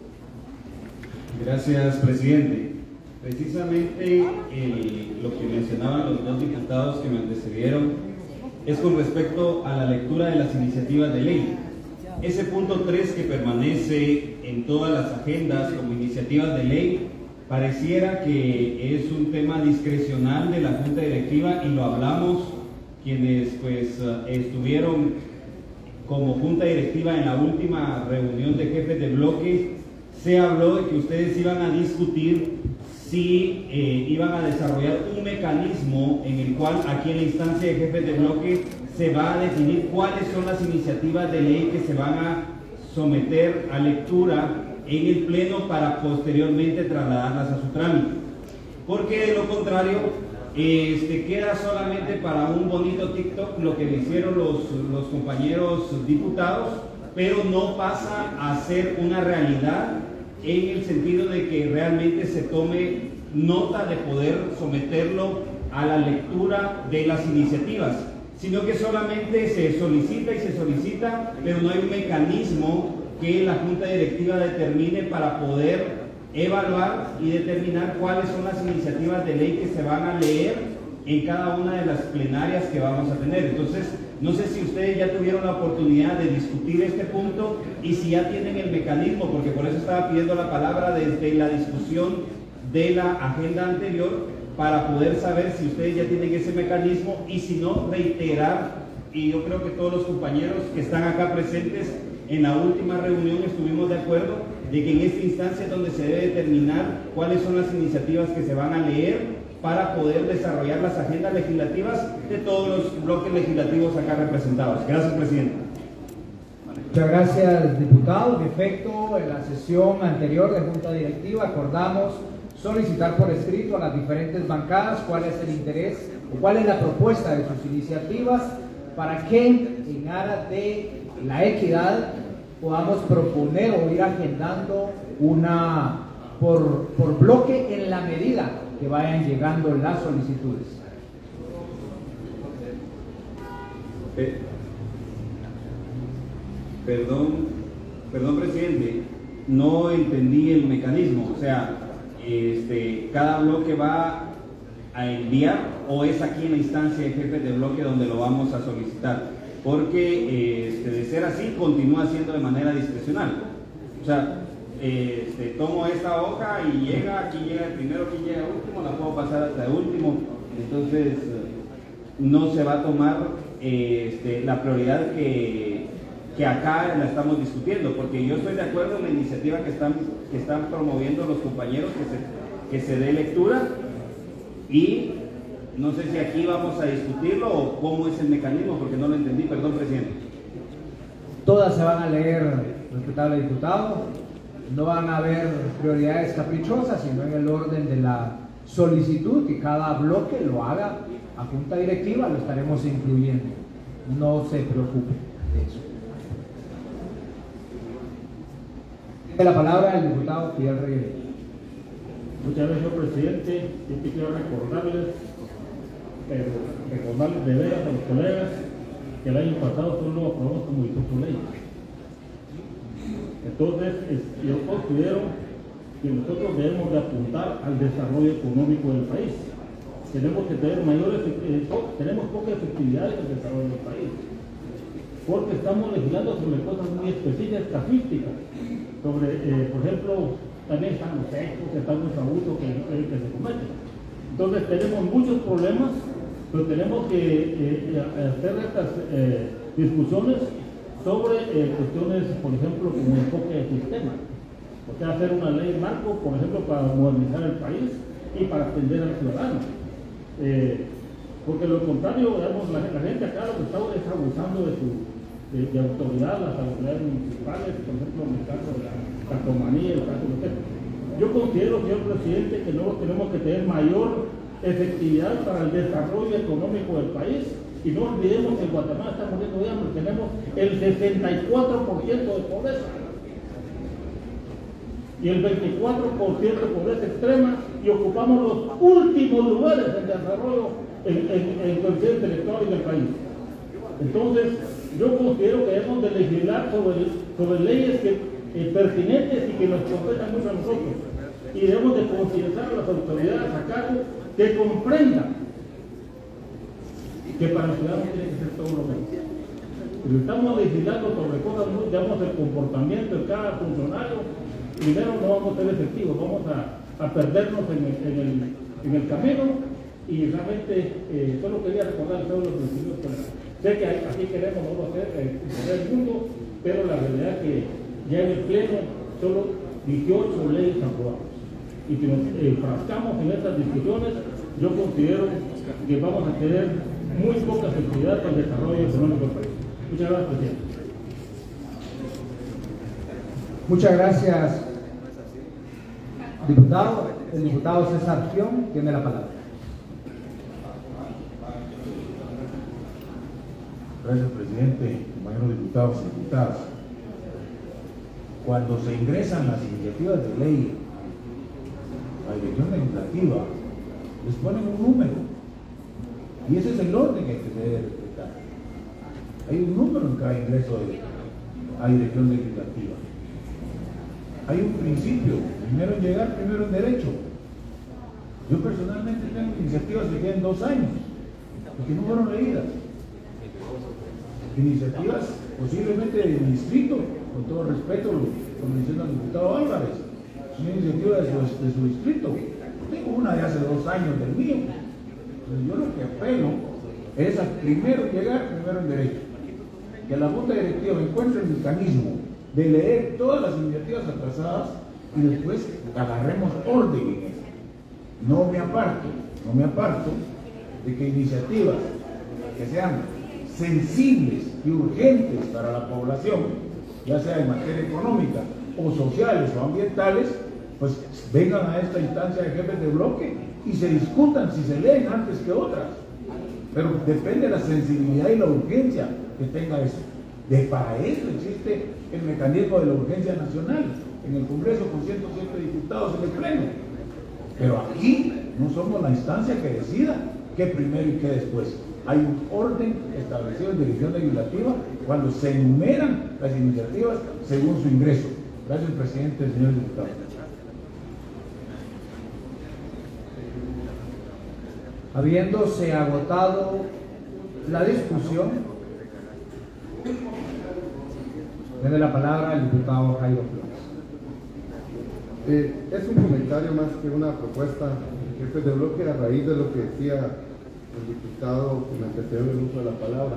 Gracias, presidente. Precisamente el, lo que mencionaban los dos diputados que me antecedieron es con respecto a la lectura de las iniciativas de ley. Ese punto tres que permanece en todas las agendas como iniciativas de ley, pareciera que es un tema discrecional de la Junta Directiva, y lo hablamos quienes pues estuvieron como Junta Directiva en la última reunión de jefes de bloque. Se habló de que ustedes iban a discutir si eh, iban a desarrollar un mecanismo en el cual aquí en la instancia de jefes de bloque se va a definir cuáles son las iniciativas de ley que se van a someter a lectura en el Pleno para posteriormente trasladarlas a su trámite. Porque de lo contrario, este, queda solamente para un bonito TikTok lo que le hicieron los, los compañeros diputados, pero no pasa a ser una realidad en el sentido de que realmente se tome nota de poder someterlo a la lectura de las iniciativas, sino que solamente se solicita y se solicita, pero no hay un mecanismo que la Junta Directiva determine para poder evaluar y determinar cuáles son las iniciativas de ley que se van a leer en cada una de las plenarias que vamos a tener. Entonces, no sé si ustedes ya tuvieron la oportunidad de discutir este punto y si ya tienen el mecanismo, porque por eso estaba pidiendo la palabra desde la discusión de la agenda anterior, para poder saber si ustedes ya tienen ese mecanismo, y si no, reiterar, y yo creo que todos los compañeros que están acá presentes en la última reunión estuvimos de acuerdo de que en esta instancia es donde se debe determinar cuáles son las iniciativas que se van a leer para poder desarrollar las agendas legislativas de todos los bloques legislativos acá representados. Gracias, presidente. Muchas gracias, diputado. En efecto, en la sesión anterior de Junta Directiva acordamos solicitar por escrito a las diferentes bancadas cuál es el interés o cuál es la propuesta de sus iniciativas para que en aras de la equidad podamos proponer o ir agendando una por, por bloque en la medida que vayan llegando las solicitudes. Eh, perdón, perdón, presidente, no entendí el mecanismo. O sea, este, cada bloque va a enviar, o es aquí en la instancia de jefes de bloque donde lo vamos a solicitar, porque este, de ser así continúa siendo de manera discrecional. O sea, este, tomo esta hoja y llega, aquí llega el primero, aquí llega el último, la puedo pasar hasta el último, entonces no se va a tomar este, la prioridad que, que acá la estamos discutiendo, porque yo estoy de acuerdo en la iniciativa que están, que están promoviendo los compañeros, que se, que se dé lectura. Y no sé si aquí vamos a discutirlo o cómo es el mecanismo, porque no lo entendí, perdón, presidente. Todas se van a leer, respetable diputado, no van a haber prioridades caprichosas, sino en el orden de la solicitud, que cada bloque lo haga a junta directiva, lo estaremos incluyendo. No se preocupe de eso. De la palabra el diputado Fidel Reyes. Muchas gracias, señor presidente. Yo quiero recordarles, pero recordarles de veras a los colegas que el año pasado solo aprobamos como dieciocho leyes. Entonces, es, yo considero que nosotros debemos de apuntar al desarrollo económico del país. Tenemos que tener mayores, eh, tenemos poca efectividad en el desarrollo del país, porque estamos legislando sobre cosas muy específicas, casuísticas, sobre, eh, por ejemplo, también están los sexos, están los abusos que, que se cometen. Entonces tenemos muchos problemas, pero tenemos que eh, hacer estas eh, discusiones sobre eh, cuestiones, por ejemplo, como enfoque de sistema. O sea, hacer una ley marco, por ejemplo, para modernizar el país y para atender al ciudadano. Eh, porque lo contrario, digamos, la, la gente acá lo que está es abusando de su de, de autoridad, las autoridades municipales, por ejemplo, en el caso de la cartomanía, el caso de los textos. Yo considero, señor presidente, que luego tenemos que tener mayor efectividad para el desarrollo económico del país, y no olvidemos que en Guatemala está muriendo de hambre, tenemos el sesenta y cuatro por ciento de pobreza y el veinticuatro por ciento de pobreza extrema, y ocupamos los últimos lugares en desarrollo en, en, en el coeficiente intelectual del país. Entonces, yo considero que debemos de legislar sobre, sobre leyes que, eh, pertinentes y que nos competan mucho a nosotros, y debemos de concienciar a las autoridades a cargo que comprendan que para el ciudadano tiene que ser todo lo mismo. Si estamos legislando sobre cosas muy, digamos, el comportamiento de cada funcionario, primero no vamos a ser efectivos, vamos a, a perdernos en el, en, el, en el camino, y realmente eh, solo quería recordar todos los principios generales. Sé que aquí queremos no hacer eh, el mundo, pero la realidad es que ya en el pleno solo dieciocho leyes aprobadas, y si nos enfrascamos en estas discusiones, yo considero que vamos a tener muy poca efectividad para el desarrollo económico del país. Muchas gracias, presidente. Muchas gracias, diputado. El diputado César Fión tiene la palabra. Gracias, presidente, compañeros diputados y diputadas. Cuando se ingresan las iniciativas de ley a la dirección legislativa, les ponen un número, y ese es el orden que se debe respetar. Hay un número en cada ingreso de, a dirección legislativa. Hay un principio, primero en llegar, primero en derecho. Yo personalmente tengo iniciativas que tienen dos años y que no fueron leídas. Iniciativas posiblemente de mi distrito, con todo respeto, como diciendo el diputado Álvarez, una iniciativa de su, de su distrito. Tengo una de hace dos años del mío. Entonces yo lo que apelo es a primero llegar, primero en derecho. Que la Junta Directiva encuentre el mecanismo de leer todas las iniciativas atrasadas y después agarremos orden en eso. No me aparto, no me aparto de que iniciativas que sean sensibles y urgentes para la población, ya sea en materia económica o sociales o ambientales, pues vengan a esta instancia de jefes de bloque y se discutan si se leen antes que otras. Pero depende de la sensibilidad y la urgencia que tenga eso. De para eso existe el mecanismo de la urgencia nacional en el Congreso con ciento siete diputados en el Pleno. Pero aquí No somos la instancia que decida qué primero y qué después. Hay un orden establecido en dirección legislativa cuando se enumeran las iniciativas según su ingreso. Gracias, presidente, señores diputados. Habiéndose agotado la discusión, tiene la palabra el diputado Jairo Flores. Eh, es un comentario más que una propuesta, jefe de bloque, a raíz de lo que decía el diputado que me antecedió en el uso de la palabra.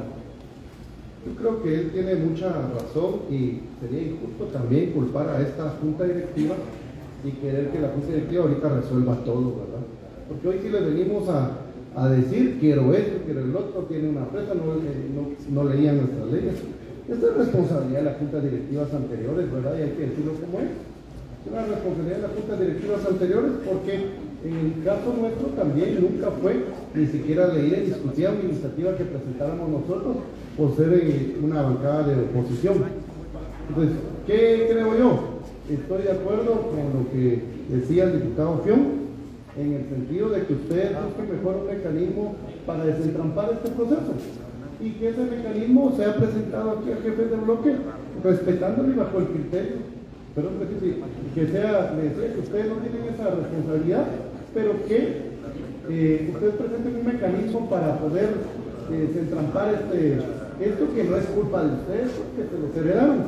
Yo creo que él tiene mucha razón y sería injusto también culpar a esta junta directiva y querer que la junta directiva ahorita resuelva todo, ¿verdad? Porque hoy sí le venimos a, a decir, quiero esto, quiero el otro, tiene una presa, no, no, no leían nuestras leyes. Esta es responsabilidad de las juntas directivas anteriores, ¿verdad? Y hay que decirlo como es. Es una responsabilidad de las juntas directivas anteriores porque en el caso nuestro también nunca fue ni siquiera leída y discutida una iniciativa que presentáramos nosotros por ser eh, una bancada de oposición. Entonces, ¿qué creo yo? Estoy de acuerdo con lo que decía el diputado Fion, en el sentido de que ustedes busquen mejor un mecanismo para desentrampar este proceso y que ese mecanismo sea presentado aquí al jefe de bloque, respetándolo y bajo el criterio. Pero que, que sea, me decía que ustedes no tienen esa responsabilidad, pero que eh, ustedes presenten un mecanismo para poder eh, desentrampar este, esto que no es culpa de ustedes, que se los heredaron.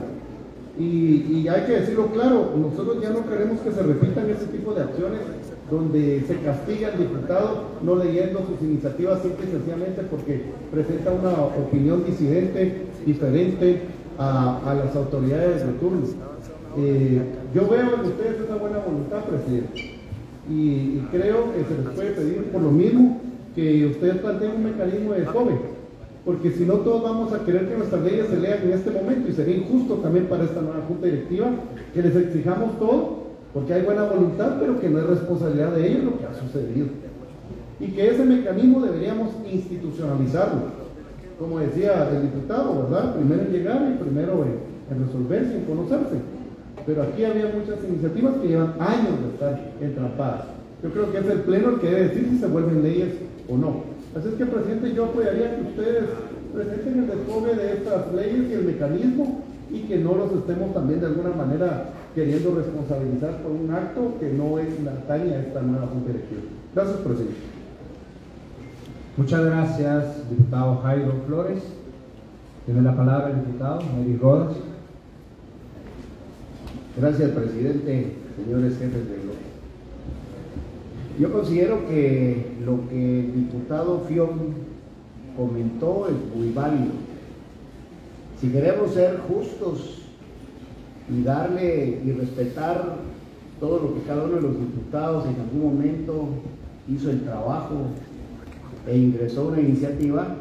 Y, y hay que decirlo claro, nosotros ya no queremos que se repitan ese tipo de acciones donde se castiga al diputado no leyendo sus iniciativas simple y sencillamente porque presenta una opinión disidente, diferente a, a las autoridades de turno. Eh, yo veo en ustedes esa buena voluntad, presidente, y, y creo que se les puede pedir por lo mismo que ustedes planteen un mecanismo de joven, porque si no todos vamos a querer que nuestras leyes se lean en este momento y sería injusto también para esta nueva junta directiva que les exijamos todo, porque hay buena voluntad, pero que no es responsabilidad de ellos lo que ha sucedido. Y que ese mecanismo deberíamos institucionalizarlo, como decía el diputado, ¿verdad? Primero en llegar y primero en, en resolverse, en conocerse. Pero aquí había muchas iniciativas que llevan años de estar entrampadas. Yo creo que es el Pleno el que debe decir si se vuelven leyes o no. Así es que, presidente, yo apoyaría que ustedes presenten el desfogue de estas leyes y el mecanismo y que no los estemos también de alguna manera queriendo responsabilizar por un acto que no es la atañe a esta nueva junta directiva. Gracias, presidente. Muchas gracias, diputado Jairo Flores. Tiene la palabra el diputado Neri Rodas. Gracias, presidente, señores jefes de bloque. Yo considero que lo que el diputado Fion comentó es muy válido. Si queremos ser justos y darle y respetar todo lo que cada uno de los diputados en algún momento hizo el trabajo e ingresó una iniciativa,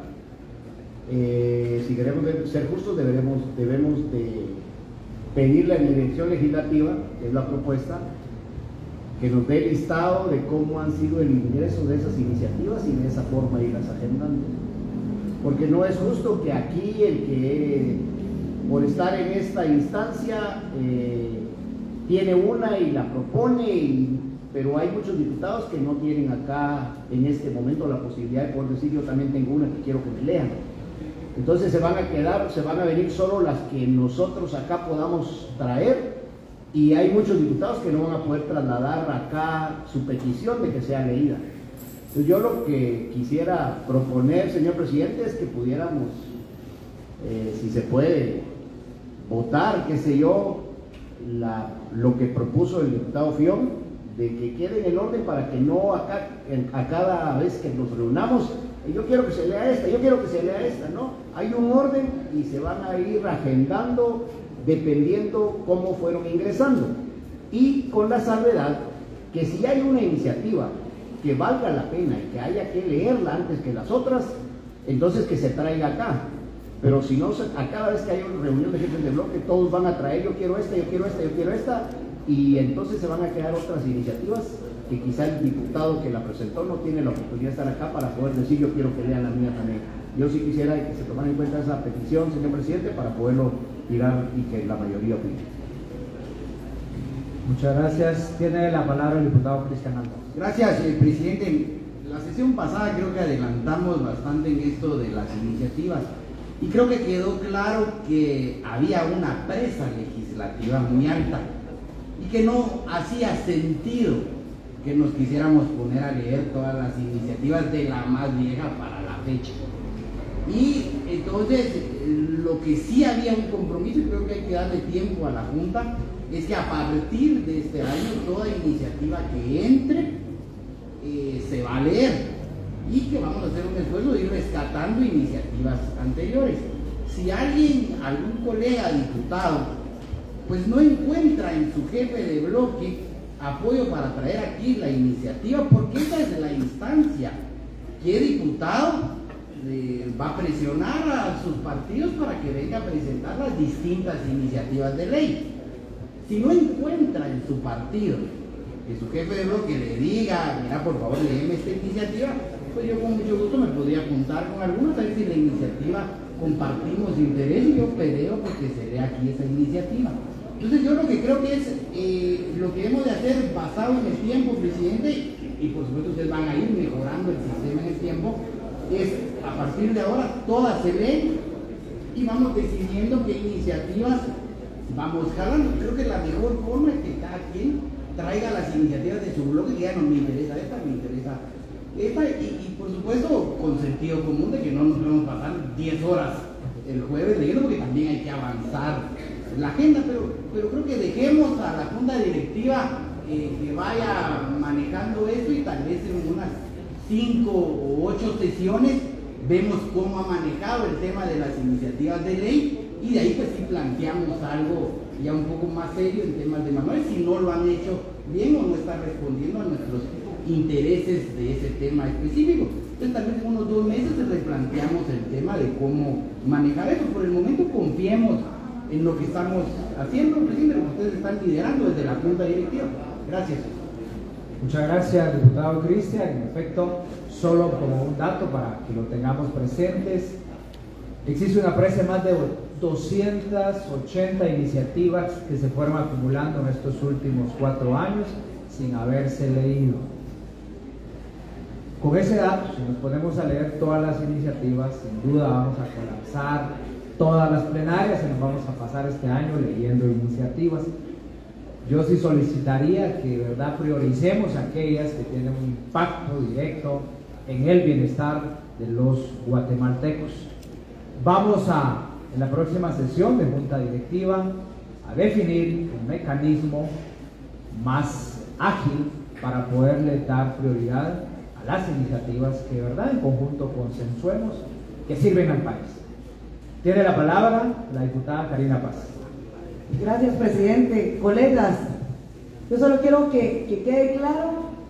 eh, si queremos ser justos debemos, debemos de pedirle a la dirección legislativa, que es la propuesta, que nos dé el listado de cómo han sido el ingreso de esas iniciativas y de esa forma irlas agendando. Porque no es justo que aquí el que por estar en esta instancia eh, tiene una y la propone, y, pero hay muchos diputados que no tienen acá en este momento la posibilidad de poder decir yo también tengo una que quiero que me lean. Entonces se van a quedar, se van a venir solo las que nosotros acá podamos traer, y hay muchos diputados que no van a poder trasladar acá su petición de que sea leída. Entonces yo lo que quisiera proponer, señor presidente, es que pudiéramos, eh, si se puede, votar, qué sé yo, la, lo que propuso el diputado Fion, de que quede en el orden para que no acá, en, a cada vez que nos reunamos, yo quiero que se lea esta, yo quiero que se lea esta, ¿no? Hay un orden y se van a ir agendando dependiendo cómo fueron ingresando. Y con la salvedad que si hay una iniciativa que valga la pena y que haya que leerla antes que las otras, entonces que se traiga acá. Pero si no, a cada vez que hay una reunión de jefes de bloque, todos van a traer, yo quiero esta, yo quiero esta, yo quiero esta, y entonces se van a quedar otras iniciativas que quizá el diputado que la presentó no tiene la oportunidad de estar acá para poder decir yo quiero que lean la mía también. Yo sí quisiera que se tomara en cuenta esa petición, señor presidente, para poderlo tirar y que la mayoría opine. Muchas gracias. Tiene la palabra el diputado Cristian Alba. Gracias, eh, presidente. La sesión pasada creo que adelantamos bastante en esto de las iniciativas y creo que quedó claro que había una presa legislativa muy alta y que no hacía sentido que nos quisiéramos poner a leer todas las iniciativas de la más vieja para la fecha. Y entonces lo que sí había un compromiso, y creo que hay que darle tiempo a la Junta, es que a partir de este año toda iniciativa que entre eh, se va a leer y que vamos a hacer un esfuerzo de ir rescatando iniciativas anteriores. Si alguien, algún colega diputado, pues no encuentra en su jefe de bloque apoyo para traer aquí la iniciativa, porque esa es la instancia que el diputado eh, va a presionar a sus partidos para que venga a presentar las distintas iniciativas de ley. Si no encuentra en su partido que su jefe de bloque le diga, mira, por favor, léeme esta iniciativa, pues yo con mucho gusto me podría apuntar con algunos, a ver si la iniciativa compartimos interés y yo peleo porque se lea aquí esa iniciativa. Entonces yo lo que creo que es eh, lo que hemos de hacer basado en el tiempo, presidente, y por supuesto ustedes van a ir mejorando el sistema en el tiempo, es a partir de ahora todas se leen y vamos decidiendo qué iniciativas vamos jalando. Creo que la mejor forma es que cada quien traiga las iniciativas de su bloque, que ya no me interesa esta, me interesa esta, y, y por supuesto con sentido común de que no nos vamos a pasar diez horas el jueves leyendo, porque también hay que avanzar la agenda, pero, pero creo que dejemos a la Junta Directiva eh, que vaya manejando esto y tal vez en unas cinco o ocho sesiones vemos cómo ha manejado el tema de las iniciativas de ley y de ahí pues sí planteamos algo ya un poco más serio en temas de manuales, si no lo han hecho bien o no están respondiendo a nuestros intereses de ese tema específico. Entonces tal vez en unos dos meses replanteamos el tema de cómo manejar eso. Por el momento confiemos en lo que estamos haciendo, presidente, lo que ustedes están liderando desde la Junta Directiva. Gracias. Muchas gracias, diputado Cristian. En efecto, solo como un dato para que lo tengamos presentes, existe una presa de más de doscientas ochenta iniciativas que se fueron acumulando en estos últimos cuatro años sin haberse leído. Con ese dato, si nos ponemos a leer todas las iniciativas, sin duda vamos a colapsar todas las plenarias y nos vamos a pasar este año leyendo iniciativas. Yo sí solicitaría que de verdad prioricemos aquellas que tienen un impacto directo en el bienestar de los guatemaltecos. Vamos a, en la próxima sesión de Junta Directiva, a definir un mecanismo más ágil para poderle dar prioridad a las iniciativas que de verdad en conjunto consensuemos que sirven al país. Tiene la palabra la diputada Karina Paz. Gracias, presidente. Colegas, yo solo quiero que, que quede claro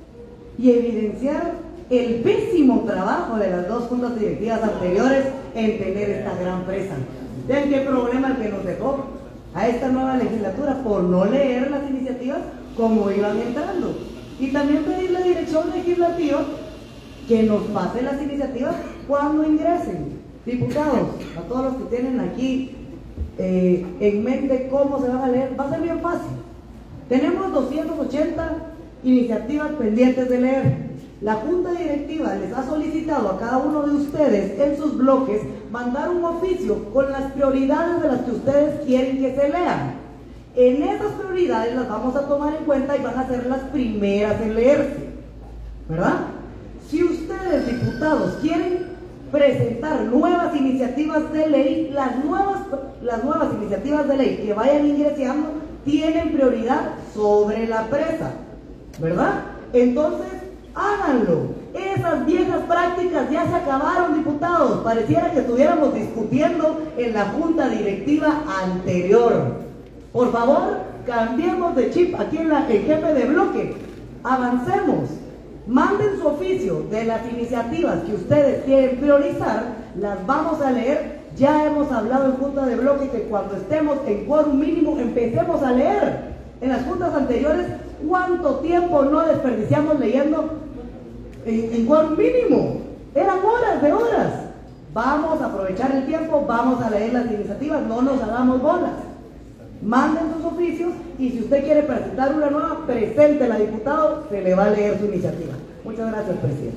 y evidenciar el pésimo trabajo de las dos juntas directivas anteriores en tener esta gran presa. ¿Saben qué problema el que nos dejó a esta nueva legislatura? Por no leer las iniciativas como iban entrando. Y también pedir a la dirección legislativa que nos pase las iniciativas cuando ingresen. Diputados, a todos los que tienen aquí eh, en mente cómo se van a leer, va a ser bien fácil. Tenemos doscientas ochenta iniciativas pendientes de leer. La Junta Directiva les ha solicitado a cada uno de ustedes en sus bloques mandar un oficio con las prioridades de las que ustedes quieren que se lean. En esas prioridades las vamos a tomar en cuenta y van a ser las primeras en leerse, ¿verdad? Si ustedes, diputados, quieren presentar nuevas iniciativas de ley, las nuevas, las nuevas iniciativas de ley que vayan ingresando tienen prioridad sobre la presa, ¿verdad? Entonces, háganlo. Esas viejas prácticas ya se acabaron, diputados. Pareciera que estuviéramos discutiendo en la Junta Directiva anterior. Por favor, cambiemos de chip aquí en la, el jefe de bloque. Avancemos. Manden su oficio de las iniciativas que ustedes quieren priorizar, las vamos a leer. Ya hemos hablado en Junta de Bloque que cuando estemos en quórum mínimo empecemos a leer. En las juntas anteriores, ¿cuánto tiempo no desperdiciamos leyendo en, en quórum mínimo? Eran horas de horas. Vamos a aprovechar el tiempo, vamos a leer las iniciativas, no nos hagamos bolas. Manden sus oficios y si usted quiere presentar una nueva, preséntela, diputado, se le va a leer su iniciativa. Muchas gracias, presidente.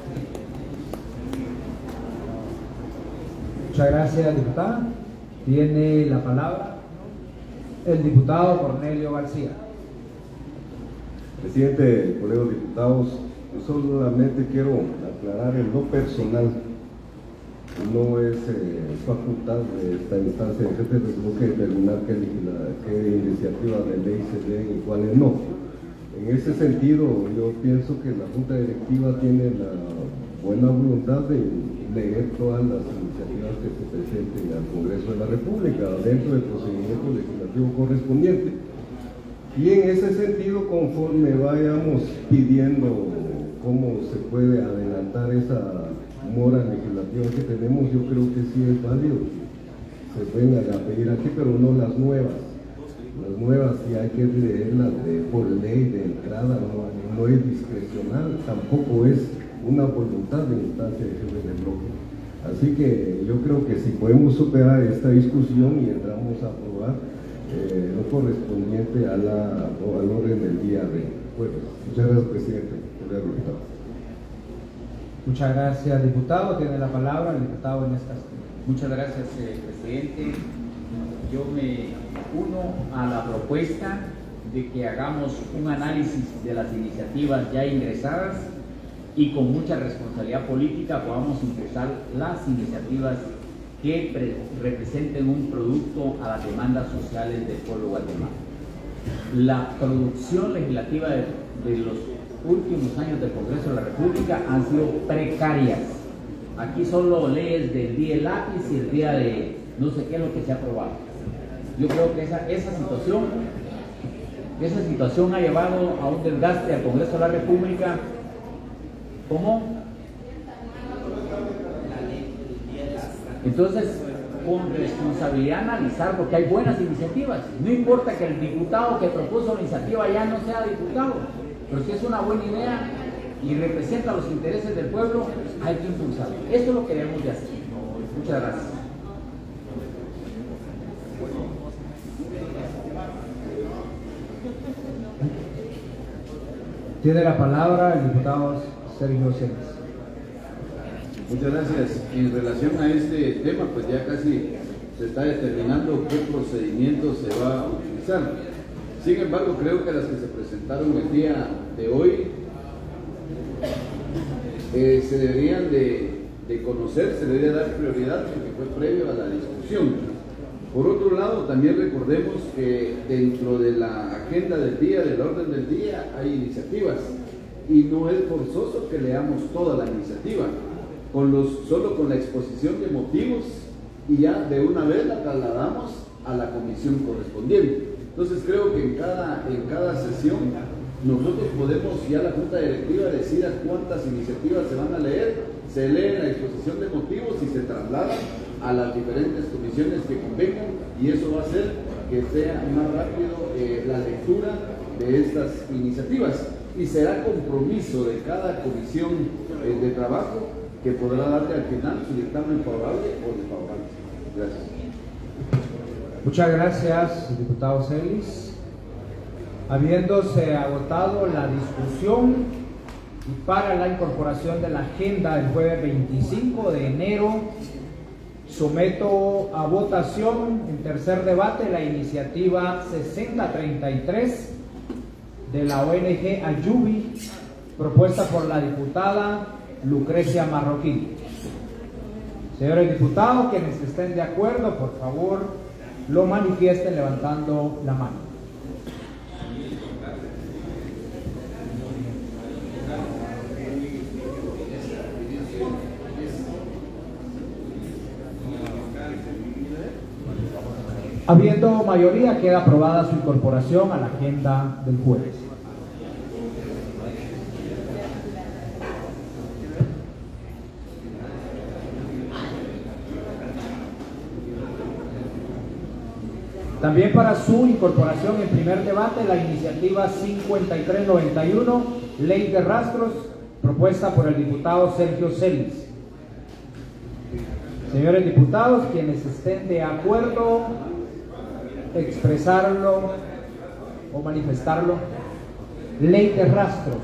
Muchas gracias, diputada. Tiene la palabra el diputado Cornelio García. Presidente, colegas diputados, yo solamente quiero aclarar en lo personal, no es eh, facultad de esta instancia de jefe de bloque determinar qué, qué iniciativas de ley se leen y cuáles no. En ese sentido, yo pienso que la Junta Directiva tiene la buena voluntad de leer todas las iniciativas que se presenten al Congreso de la República dentro del procedimiento legislativo correspondiente. Y en ese sentido, conforme vayamos pidiendo cómo se puede adelantar esa mora legislativa que tenemos, yo creo que sí es válido que se vengan a pedir aquí, pero no las nuevas. Las nuevas sí hay que leerlas de, por ley de entrada, no, no es discrecional, tampoco es una voluntad de instancia de jefe de bloque. Así que yo creo que si podemos superar esta discusión y entramos a aprobar eh, lo correspondiente a la, al orden del día de jueves. Muchas gracias, presidente. Muchas gracias, diputado. Tiene la palabra el diputado Inés Castillo. Muchas gracias, eh, presidente. Yo me uno a la propuesta de que hagamos un análisis de las iniciativas ya ingresadas y con mucha responsabilidad política podamos impulsar las iniciativas que representen un producto a las demandas sociales del pueblo guatemalteco. La producción legislativa de, de los últimos años del Congreso de la República han sido precarias. Aquí solo leyes del día del lápiz y el día de no sé qué es lo que se ha aprobado. Yo creo que esa, esa situación esa situación ha llevado a un desgaste al Congreso de la República. ¿Cómo? Entonces, con responsabilidad analizar, porque hay buenas iniciativas. No importa que el diputado que propuso la iniciativa ya no sea diputado, pero si es una buena idea y representa los intereses del pueblo, hay que impulsarlo. Esto es lo que debemos de hacer. Muchas gracias. Tiene la palabra el diputado Sergio Celis. Muchas gracias. En relación a este tema, pues ya casi se está determinando qué procedimiento se va a utilizar. Sin embargo, creo que las que se presentaron el día de hoy eh, se deberían de, de conocer, se debería dar prioridad porque fue previo a la discusión. Por otro lado, también recordemos que dentro de la agenda del día, del orden del día, hay iniciativas y no es forzoso que leamos toda la iniciativa. Con los, solo con la exposición de motivos y ya de una vez la trasladamos a la comisión correspondiente. Entonces creo que en cada, en cada sesión nosotros podemos ya la Junta Directiva decir a cuántas iniciativas se van a leer, se lee la exposición de motivos y se traslada a las diferentes comisiones que convengan y eso va a hacer que sea más rápido eh, la lectura de estas iniciativas y será compromiso de cada comisión eh, de trabajo que podrá darle al final su dictamen favorable o desfavorable. Gracias. Muchas gracias, diputado Celis. Habiéndose agotado la discusión y para la incorporación de la agenda del jueves veinticinco de enero, someto a votación en tercer debate la iniciativa sesenta treinta y tres de la O N G Ayubi, propuesta por la diputada Lucrecia Marroquín. Señores diputados, quienes estén de acuerdo, por favor, lo manifiesten levantando la mano. Habiendo mayoría, queda aprobada su incorporación a la agenda del jueves. También para su incorporación en primer debate la iniciativa cincuenta y tres noventa y uno, Ley de Rastros, propuesta por el diputado Sergio Celis. Señores diputados, quienes estén de acuerdo expresarlo o manifestarlo. Ley de rastros.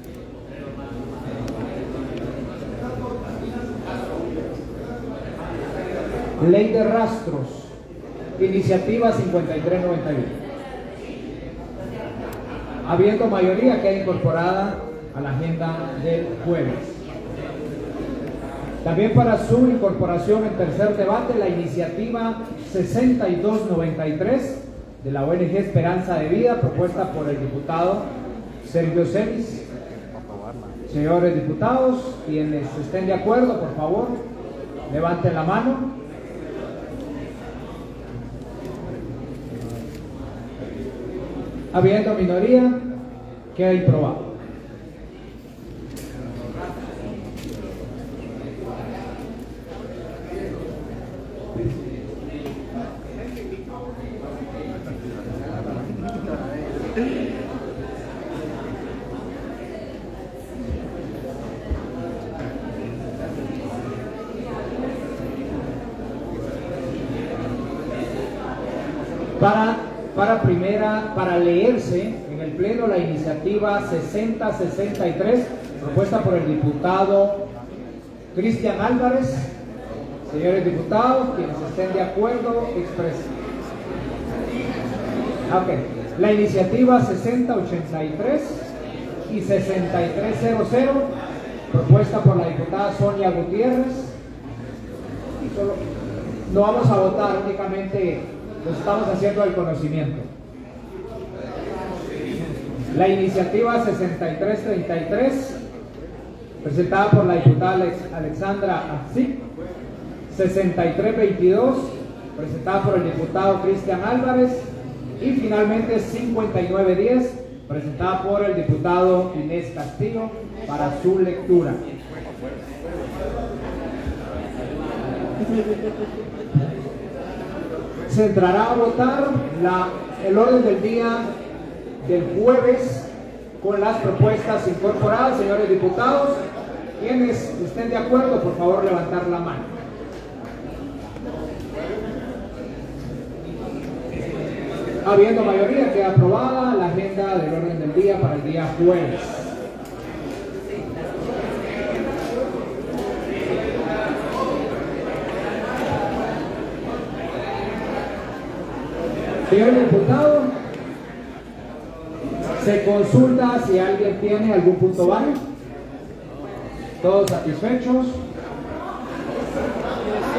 Ley de rastros. Iniciativa cincuenta y tres noventa y uno. Habiendo mayoría, queda incorporada a la agenda del jueves. También para su incorporación en tercer debate, la iniciativa sesenta y dos noventa y tres de la O N G Esperanza de Vida, propuesta por el diputado Sergio Celis. Señores diputados, quienes estén de acuerdo, por favor, levanten la mano. Habiendo minoría, queda aprobado. Para, para primera, para leerse en el Pleno la iniciativa sesenta sesenta y tres, propuesta por el diputado Cristian Álvarez. Señores diputados, quienes estén de acuerdo, expresen. Ok. La iniciativa sesenta ochenta y tres y sesenta y tres cero cero, propuesta por la diputada Sonia Gutiérrez. Solo, no vamos a votar, únicamente lo estamos haciendo al conocimiento. La iniciativa sesenta y tres treinta y tres, presentada por la diputada Alex, Alexandra Azic. sesenta y tres veintidós, presentada por el diputado Cristian Álvarez. Y finalmente cincuenta y nueve diez, presentada por el diputado Inés Castillo, para su lectura. Se entrará a votar la, el orden del día del jueves con las propuestas incorporadas. Señores diputados, quienes estén de acuerdo, por favor levantar la mano. Habiendo mayoría, queda aprobada la agenda del orden del día para el día jueves. Señor diputado, se consulta si alguien tiene algún punto válido. ¿Todos satisfechos?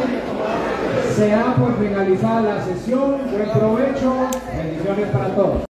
Se da por finalizada la sesión. Buen provecho. Bendiciones para todos.